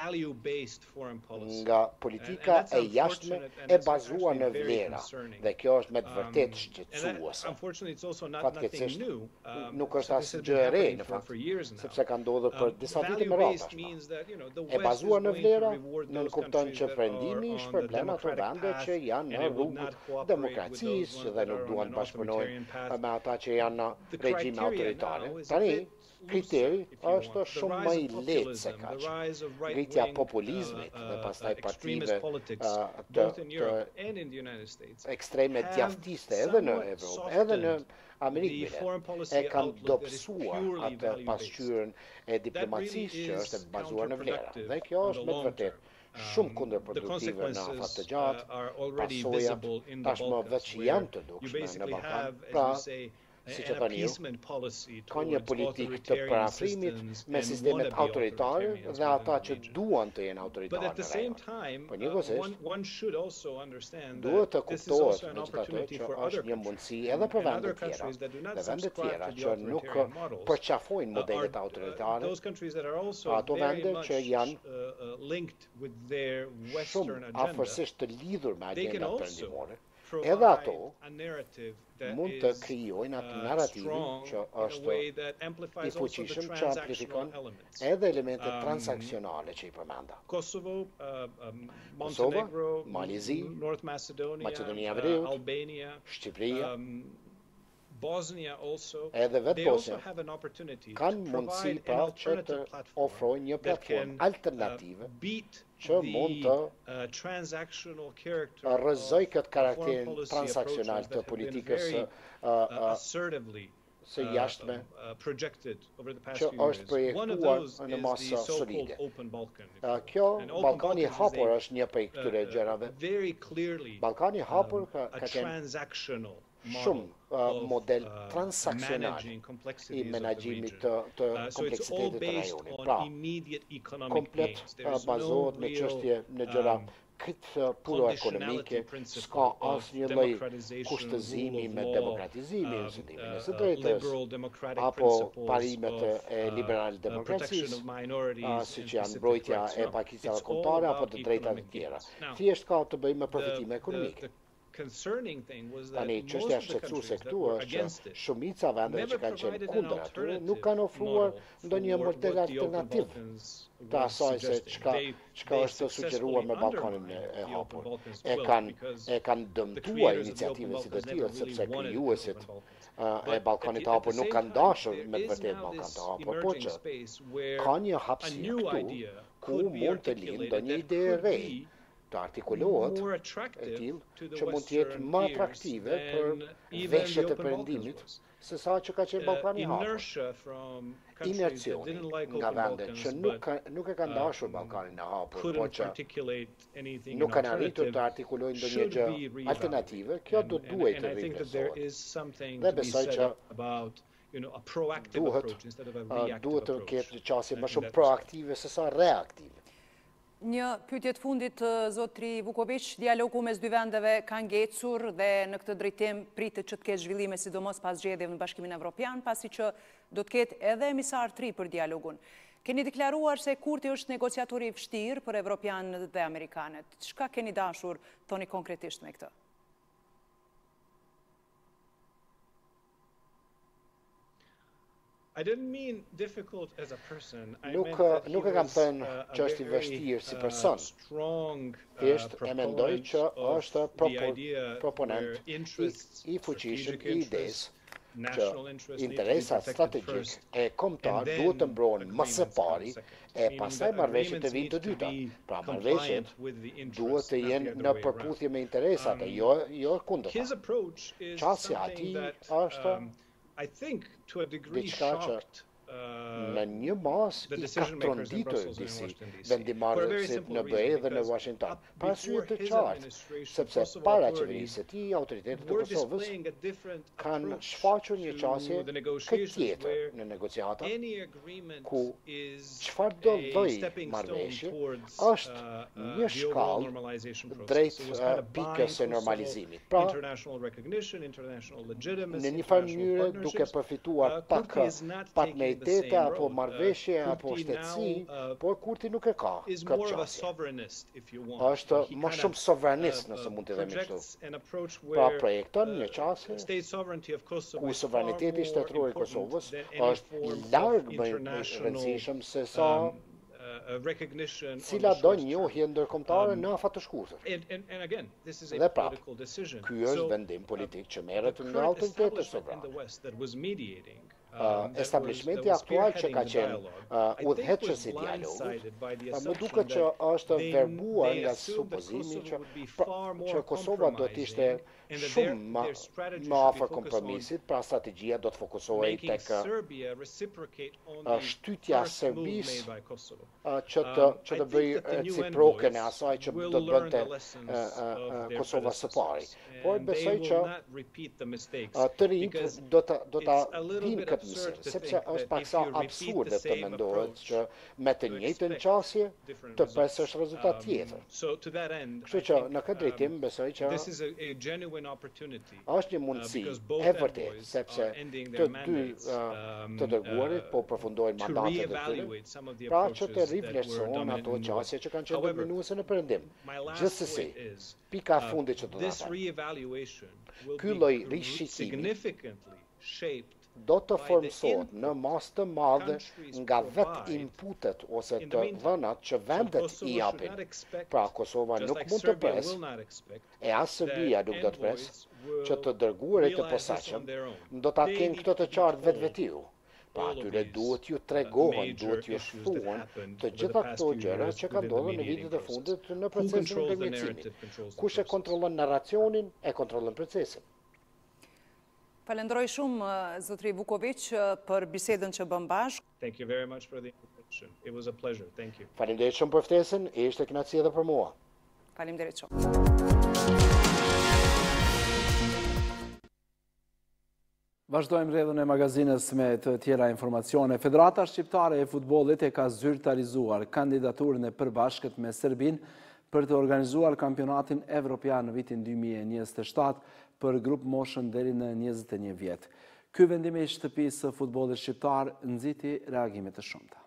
nga politika e jashtme e bazuar në vlera, dhe kjo është me të vërtetë shqetësuese. Fatkeqësisht nuk është asgjë gjë e re në fakt, sepse ka ndodhur për disa vite më radh. E bazuar në vlera, nën kupton që perëndimi shpërblen ato vende që janë në rrugët demokracisë dhe nuk duan bashkëpunojnë me ata që janë në regjime autoritare. Tani, kriteri është shumë më i lehtë se kaq. Rritja e populizmit dhe pastaj partive të ekstreme djathtiste edhe në Evropë, edhe në Amerikë e kanë dobësuar atë pasqyrën e diplomacisë që është bazuar në vlera. Dhe kjo është me të vërtetë shumë kundërproduktive në afat të gjatë, pasoja tashmë veç janë të dukshme në Ballkan. Pra, si që thani ju, ka një politikë të parafrimit me sistemet autoritare dhe ata që duan të jenë autoritare në rajon. Po njëkohësisht, duhet të kuptohet me gjithë ato që është një mundësi edhe për vendet tjera, dhe vendet tjera që nuk përqafojnë modelet autoritare, ato vende që janë shumë afërsisht të lidhur me agendat perëndimore, edhe ato mund të krijojnë atë narrativin që është i fuqishëm që amplifikon edhe elementet transaksionale që i përmenda. Kosovo, Kosova, Malizi, Macedonia e Veriut, Shqipëria, edhe vetë Bosnia kanë mundësi pra që të ofrojnë një platformë alternative që mund të rrëzoj këtë karakterin transaksional të politikës së jashtme që është projektuar në masë solide. Kjo, Ballkani i hapur është një prej këtyre gjërave. Ballkani i hapur ka qenë shumë model transaksional i menaxhimit të kompleksitetit të rajonit. Pra, komplet bazohet në çështje në gjëra këtë puro ekonomike, s'ka asnjë lloj kushtëzimi me demokratizimin, zhvillimin e së drejtës, apo parimet e liberal demokracisë, siç janë mbrojtja e pakicave kombëtare apo të drejtat e tjera. Thjesht ka të bëjë me përfitime ekonomike. Tani, çështja shqetësuese këtu është që shumica vendeve që kanë qenë kundër atyre nuk kanë ofruar ndonjë model alternativ të asaj se çka çka është sugjeruar me Ballkanin e hapur. E kanë e kanë dëmtuar iniciativën si të tillë sepse krijuesit e Ballkanit të hapur nuk kanë dashur me të vërtetë Ballkan të hapur, por që ka një hapësirë këtu ku mund të lindë ndonjë ide e re të artikulohet e tillë që mund të jetë më atraktive për veshjet e perëndimit se sa që ka qenë Ballkani i hapur. Inercioni nga vendet që nuk e kanë dashur Ballkanin e hapur, por që nuk kanë arritur të artikulojnë ndonjë gjë alternative, kjo do duhet të riflektësohet. Dhe besoj që duhet duhet të ketë qasje më shumë proaktive se sa reaktive. Një pyetje të fundit, zotri Vuković, dialogu mes dy vendeve ka ngecur dhe në këtë drejtim pritet që të ketë zhvillime sidomos pas zgjedhjeve në Bashkimin Evropian, pasi që do të ketë edhe emisar të ri për dialogun. Keni deklaruar se Kurti është negociatori i vështirë për evropianët dhe amerikanët. Çka keni dashur thoni konkretisht me këtë? Nuk e kam thënë që është i vështirë si person. Thjesht e mendoj që është proponent i fuqishëm i idesë që interesat strategjik e kombëtar duhet të mbrohen më së pari e pastaj marrëveshjet të vinë të dyta. Pra marrëveshjet duhet të jenë në përputhje me interesat e jo kundërta. Qasja e tij është diçka që në një mas i ka tronditur disi vendimarrësit në B E dhe në Washington, për arsye të qartë, sepse para qeverisë së tij, autoritetet të Kosovës kanë shfaqur një qasje këtë tjetër në negociata, ku çfarë do lloj marrëveshje është një shkallë drejt pikës së normalizimit. Pra, në një farë mënyrë duke përfituar pak pak me apo marrëveshje apo shtetësi, por Kurti nuk e ka këtë qasje. Është më shumë sovranist, nëse mund të themi kështu. Pra projekton një qasje ku sovraniteti shtetëror i Kosovës është larg më i rëndësishëm se sa cila do njohje ndërkombëtare në afat të shkurtër. Dhe prapë, ky është vendim politik që merret nga autoritetet sovran. establishmenti aktual që ka qenë udhëheqës i dialogut, më duket që është verbuar nga supozimi që, që Kosova do të ishte shumë më, më afër kompromisit, pra strategjia do të fokusohej tek shtytja e Serbisë që të që të bëjë reciproken e asaj që do të bënte Kosova së pari. Por besoj që të rinjt do ta do ta dinë këtë mësim, sepse është paksa absurde të mendohet që me të njëjtën qasje të presësh rezultat tjetër. Kështu që në këtë drejtim besoj që është një mundësi e vërtetë, sepse të dy të dërguarit po përfundojnë mandatet e tyre, pra që të rivlerësohen ato qasje që kanë qenë dominuese në perëndim. Gjithsesi, pika e fundit që do ta them. Ky lloj rishikimi do të formësohet në masë të madhe nga vetë inputet ose të dhënat që vendet i japin. Pra Kosova nuk mund të pres, e as Serbia nuk do të pres, që të dërguarit të posaçëm do ta kenë këtë të qartë vetvetiu. Pra atyre duhet ju tregohen, duhet ju thuhen të gjitha këto gjëra që kanë ndodhur në vitet e fundit në procesin e ndërmjetësimit. Kush e kontrollon narracionin, e kontrollon procesin. Falenderoj shumë, zotri Vukovic, për bisedën që bëm bashkë. Thank you very much for the invitation. It was a pleasure. Thank you. Faleminderit shumë për ftesën, ishte kënaqësi edhe për mua. Faleminderit shumë. Vazhdojmë rrjedhën e magazinës me të tjera informacione. Federata Shqiptare e Futbollit e ka zyrtarizuar kandidaturën e përbashkët me Serbinë për të organizuar kampionatin evropian në vitin dy mijë e njëzet e shtatë për grup moshën deri në njëzet e një vjet. Ky vendim i shtëpisë së futbollit shqiptar nxiti reagime të shumta.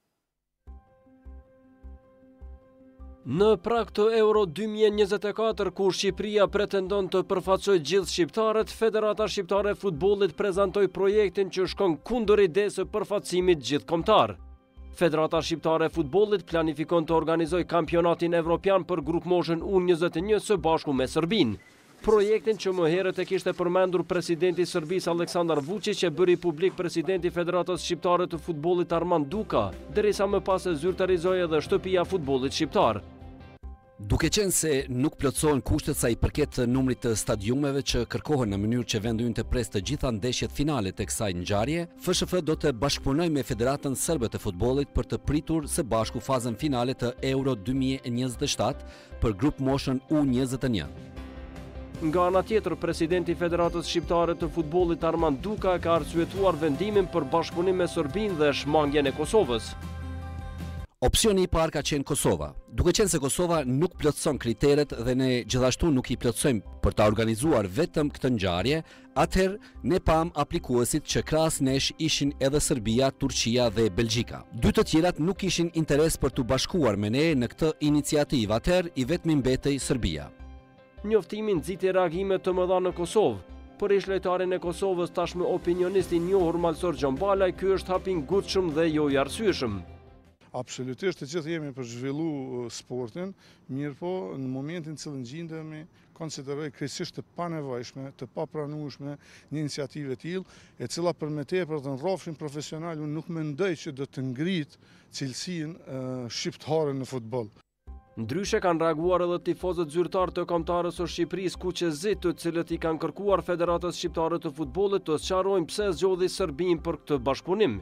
Në prag të Euro dy mijë e njëzet e katër, ku Shqipëria pretendon të përfaqësojë gjithë shqiptarët, Federata Shqiptare e Futbollit prezantoi projektin që shkon kundër idesë së përfaqësimit gjithëkombëtar. Federata Shqiptare e Futbollit planifikon të organizojë kampionatin evropian për grup moshën U njëzet e një së bashku me Serbinë. Projektin që më herët e kishte përmendur presidenti i Serbisë Aleksandar Vučić e bëri publik presidenti i Federatës Shqiptare të Futbollit Armand Duka, derisa më pas e zyrtarizoi edhe shtëpia e futbollit shqiptar. Duke qenë se nuk plotësohen kushtet sa i përket numrit të stadiumeve që kërkohen në mënyrë që vendi ynë të presë të gjitha ndeshjet finale të kësaj ngjarje, F S F do të bashkëpunojë me Federatën Serbe të Futbollit për të pritur së bashku fazën finale të Euro dy mijë e njëzet e shtatë për grup moshën U njëzet e një. Nga ana tjetër, presidenti i Federatës Shqiptare të Futbollit Armand Duka ka arsyetuar vendimin për bashkëpunim me Serbinë dhe shmangjen e Kosovës. Opsioni i parë ka qenë Kosova. Duke qenë se Kosova nuk plotëson kriteret dhe ne gjithashtu nuk i plotësojmë për ta organizuar vetëm këtë ngjarje, atëherë ne pam aplikuesit që krahas nesh ishin edhe Serbia, Turqia dhe Belgjika. Dy të tjerat nuk kishin interes për të bashkuar me ne në këtë iniciativë, atëherë i vetmi mbetej Serbia. Njoftimi nxiti reagime të mëdha në Kosovë. Për ish-lojtarin e Kosovës, tashmë opinionisti i njohur Malsor Xhambalaj, ky është hap i ngutshëm dhe jo i arsyeshëm. Absolutisht të gjithë jemi për zhvillu sportin, mirë po në momentin që gjendemi konsideroj krejtësisht të panevojshme, të papranueshme një iniciativë e tillë, e cila për më tepër të rrofshin profesional, unë nuk mendoj që do të ngrit cilësinë shqiptare në futboll. Ndryshe kanë reaguar edhe tifozët zyrtar të kombëtarës së Shqipërisë kuqezit, të cilët i kanë kërkuar Federatës Shqiptare të Futbollit të sqarojnë pse zgjodhi Serbinë për këtë bashkëpunim.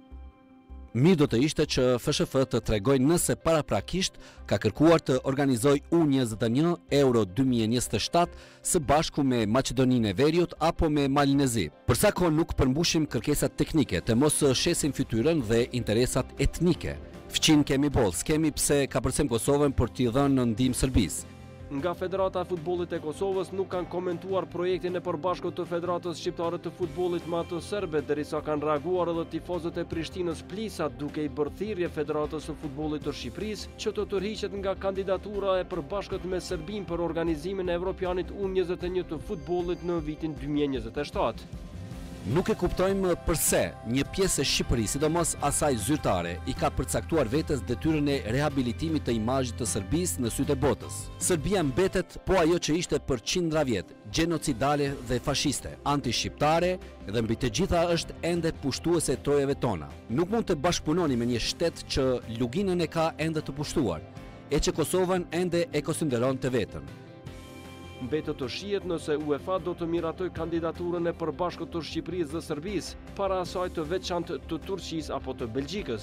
Mirë do të ishte që F S F të tregojë nëse paraprakisht ka kërkuar të organizojë U njëzet e një Euro dy mijë e njëzet e shtatë së bashku me Maqedoninë e Veriut apo me Malinezi. Për sa kohë nuk përmbushim kërkesat teknike, të mos shesim fytyrën dhe interesat etnike. Fqin kemi boll, s'kemi pse ka përcem Kosovën për t'i dhënë në ndihmë Serbisë. Nga Federata e Futbollit e Kosovës nuk kanë komentuar projektin e përbashkët të Federatës Shqiptare të Futbollit me atë serbe, derisa kanë reaguar edhe tifozët e Prishtinës Plisa, duke i bërë thirrje Federatës së Futbollit të Shqipërisë që të tërhiqet nga kandidatura e përbashkët me Serbinë për organizimin e Evropianit U njëzet e një të futbollit në vitin dy mijë e njëzet e shtatë. Nuk e kuptojmë përse një pjesë e Shqipërisë, sidomos asaj zyrtare, i ka përcaktuar vetes detyrën e rehabilitimit të imazhit të Serbisë në sytë e botës. Serbia mbetet po ajo që ishte për qindra vjet, gjenocidale dhe fashiste, anti-shqiptare dhe mbi të gjitha është ende pushtuese e trojeve tona. Nuk mund të bashkëpunoni me një shtet që luginën e ka ende të pushtuar, e që Kosovën ende e konsideron të vetën. Mbetet të shihet nëse UEFA do të miratoj kandidaturën e përbashkët të Shqipërisë dhe Serbisë para asaj të veçantë të Turqisë apo të Belgjikës.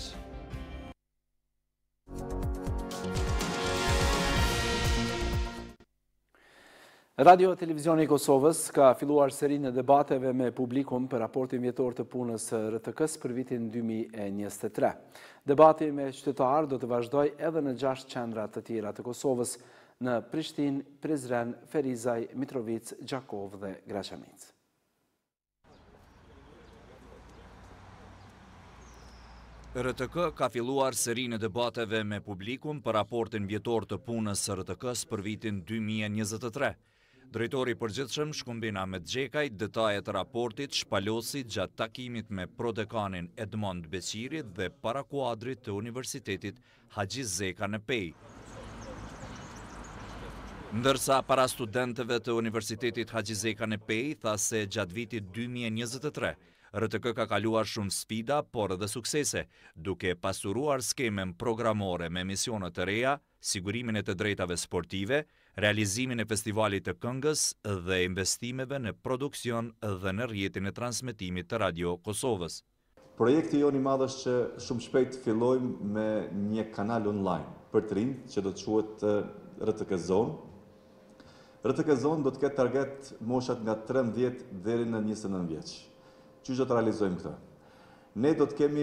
Radio Televizioni i Kosovës ka filluar serinë e debateve me publikum për raportin vjetor të punës R T K-s për vitin dy mijë e njëzet e tre. Debati me qytetarë do të vazhdoj edhe në gjashtë qendra të tjera të Kosovës, në Prishtinë, Prizren, Ferizaj, Mitrovic, Gjakov dhe Graçanic. R T K ka filluar serinë e debateve me publikum për raportin vjetor të punës së R T K-s për vitin dy mijë e njëzet e tre. Drejtori i përgjithshëm Shkumbin Ahmet Xhekaj detajet e raportit shpalosi gjatë takimit me prodekanin Edmond Beqiri dhe parakuadrit të Universitetit Haxhi Zeka në Pej. Ndërsa para studentëve të Universitetit Haxhi Zeka në Pej tha se gjatë vitit dy mijë e njëzet e tre, R T K ka kaluar shumë sfida, por edhe suksese, duke pasuruar skemen programore me misionet të reja, sigurimin e të drejtave sportive, realizimin e festivalit të këngës dhe investimeve në produksion dhe në rrjetin e transmetimit të Radio Kosovës. Projekti jonë i madh është që shumë shpejt fillojmë me një kanal online për të rinj që do të quhet R T K Zone. R T K Zone do të ketë target moshat nga trembëdhjetë deri në njëzet e nëntë vjeç. Çu do të realizojmë këtë? Ne do të kemi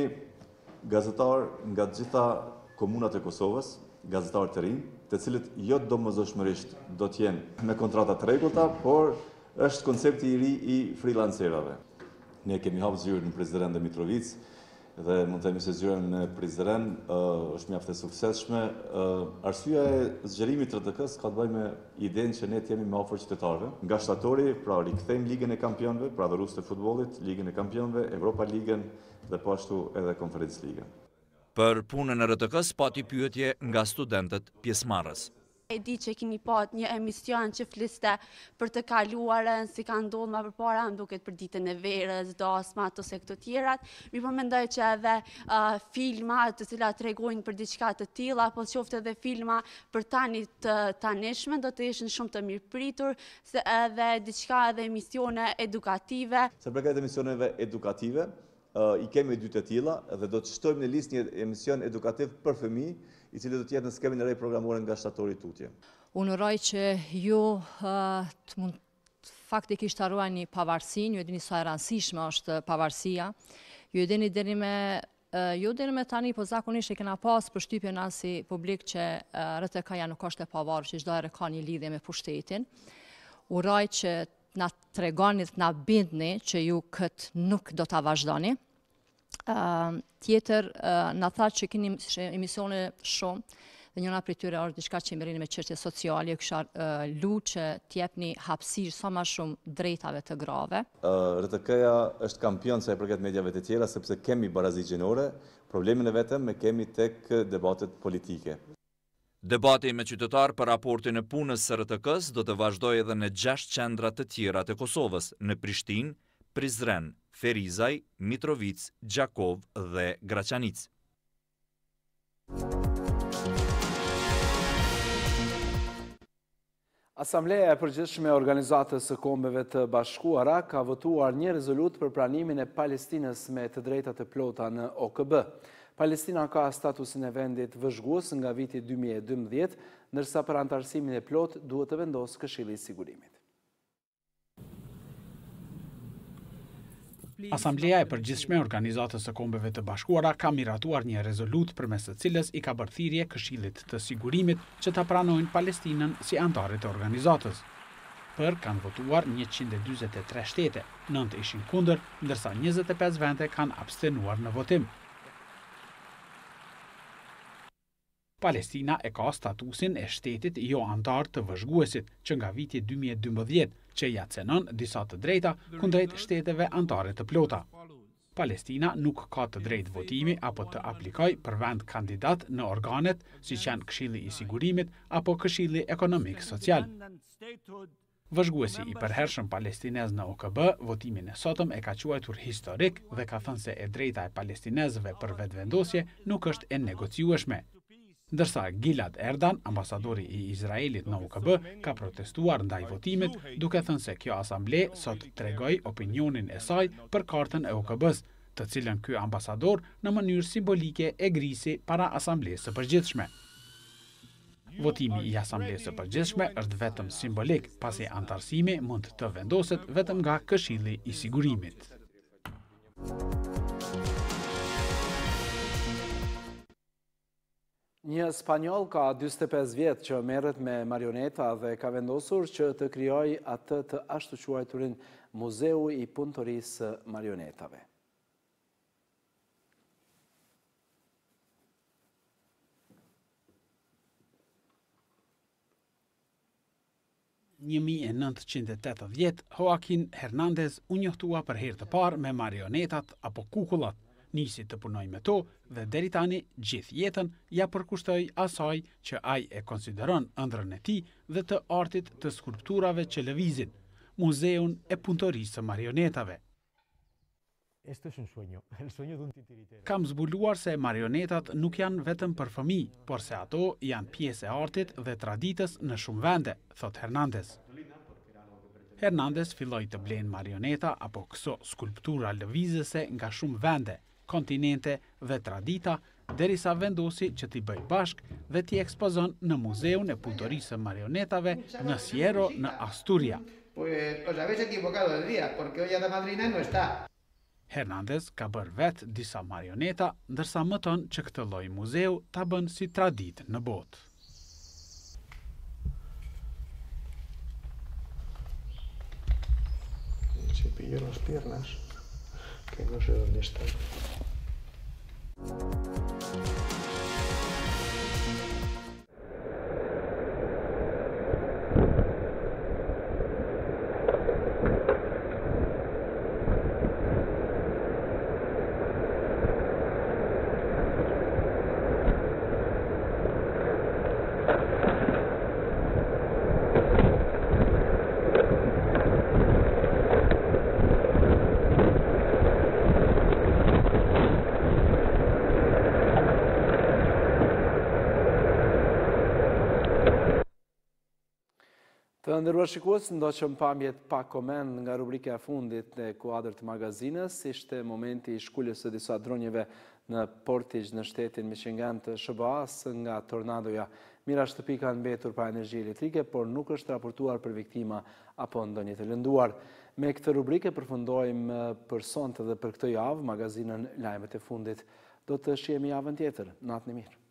gazetarë nga të gjitha komunat e Kosovës, gazetarë të rinj, të cilët jo domosdoshmërisht do të jenë me kontrata të rregullta, por është koncepti i ri i freelancerave. Ne kemi hapur zyrën në Prizren dhe Mitrovic, dhe mund të themi se zyra në Prizren uh, është mjaft e suksesshme. Uh, arsyeja e zgjerimit të R T K-s ka të bëjë me idenë që ne të jemi më afër qytetarëve. Nga shtatori, pra rikthejmë Ligën e Kampionëve, pra dhe rusë të futbollit, Ligën e Kampionëve, Europa Ligën dhe po ashtu edhe Conference Ligën. Për punën e R T K-s pati pyetje nga studentët pjesëmarrës. E di që keni pat një emision që fliste për të kaluarën, si ka ndodhur më përpara, më duket për ditën e verës, dasmat ose këto tjerat. Mi po mendoj që edhe uh, filma të cilat tregojnë për diçka të tilla, apo qoftë edhe filma për tani të tanishme, do të ishin shumë të mirëpritur, se edhe diçka edhe emisione edukative. Se përket emisioneve edukative, uh, i kemi dy të tilla dhe do të shtojmë në listë një emision edukativ për fëmijë, i cili do të jetë në skemin e re programore nga shtatori tutje. Unë uroj që ju uh, të mund faktikisht të ruani pavarësinë, ju e dini sa e rëndësishme është pavarësia. Ju e dini deri me uh, ju deri me tani, po zakonisht e kena pas përshtypjen as si publik që uh, R T K-ja nuk është e pavarur, që çdo herë ka një lidhje me pushtetin. Uroj që na tregoni, na bindni që ju kët nuk do ta vazhdoni. Uh, tjetër, uh, në tha që keni emisione shumë, dhe njëna për tyre është diçka që më rini me çështje sociale, ju kisha uh, lu që t'jepni hapësirë sa më shumë drejtave të grave. Uh, R T K-ja është kampion sa i përket mediave të tjera, sepse kemi barazi gjinore, problemin e vetëm e kemi tek debatet politike. Debati me qytetar për raportin e punës së R T K-s do të vazhdojë edhe në gjashtë qendra të tjera të Kosovës, në Prishtinë, Prizren, Ferizaj, Mitrovic, Gjakov dhe Graçanic. Asambleja e përgjithshme e Organizatës së Kombeve të Bashkuara ka votuar një rezolut për pranimin e Palestinës me të drejtat e plota në O K B. Palestina ka statusin e vendit vëzhgues nga viti dy mijë e dymbëdhjetë, ndërsa për antarësimin e plot duhet të vendosë Këshilli i Sigurimit. Asambleja e përgjithshme e Organizatës së Kombeve të Bashkuara ka miratuar një rezolut përmes së cilës i ka bërë thirrje Këshillit të Sigurimit që ta pranojnë Palestinën si antare të organizatës. Për kanë votuar njëqind e dyzet e tre shtete, nëntë ishin kundër, ndërsa njëzet e pesë vende kanë abstenuar në votim. Palestina e ka statusin e shtetit jo antar të vëzhguesit që nga viti dy mijë e dymbëdhjetë që ja cenon disa të drejta kundrejt shteteve antare të plota. Palestina nuk ka të drejtë votimi apo të aplikoj për vend kandidat në organet si që janë Këshilli i Sigurimit apo Këshilli Ekonomik Social. Vëzhguesi i përhershëm palestinez në O K B votimin e sotëm e ka quajtur historik dhe ka thënë se e drejta e palestinezëve për vetëvendosje nuk është e negociueshme. Ndërsa Gilad Erdan, ambasadori i Izraelit në O K B, ka protestuar ndaj votimit, duke thënë se kjo asamble sot tregoi opinionin e saj për kartën e O K B-s, të cilën ky ambasador në mënyrë simbolike e grisi para asamblesë së përgjithshme. Votimi i asamblesë së përgjithshme është vetëm simbolik, pasi antarësimi mund të vendoset vetëm nga Këshilli i Sigurimit. Një spanjoll ka dyzet e pesë vjet që merret me marioneta dhe ka vendosur që të krijojë atë të ashtu quajturin Muzeu i Punëtorisë së Marionetave. një mijë e nëntëqind e tetëdhjetë, Joaquin Hernandez u njohtua për herë të parë me marionetat apo kukullat, nisi të punoj me to dhe deri tani gjithë jetën ja përkushtoi asaj që ai e konsideron ëndrrën e tij dhe të artit të skulpturave që lëvizin, Muzeun e Punëtorisë së Marionetave. Kam zbuluar se marionetat nuk janë vetëm për fëmijë, por se ato janë pjesë e artit dhe traditës në shumë vende, thot Hernandez. Hernandez filloi të blenë marioneta apo këso skulptura lëvizëse nga shumë vende, kontinente dhe tradita, derisa vendosi që t'i bëj bashk dhe t'i ekspozon në Muzeun e Punëtorisë së Marionetave në Siero në Asturia. Pues os habéis equivocado de día, porque hoy la madrina no está. Hernandez ka bërë vetë disa marioneta, ndërsa mëton që këtë lloj muzeu ta bën si traditë në botë. Se pillo las piernas, que no sé dónde están. Të ndërruar shikues, ndoqëm pamjet pa koment nga rubrika e fundit në kuadër të magazinës, ishte momenti i shkulljes së disa dronjeve në Portigj në shtetin Michigan të S B A-s nga tornadoja. Mira shtëpi kanë mbetur pa energji elektrike, por nuk është raportuar për viktima apo ndonjë të lënduar. Me këtë rubrike përfundojmë për sonte dhe për këtë javë magazinën Lajmet e fundit. Do të shihemi javën tjetër. Natën e mirë.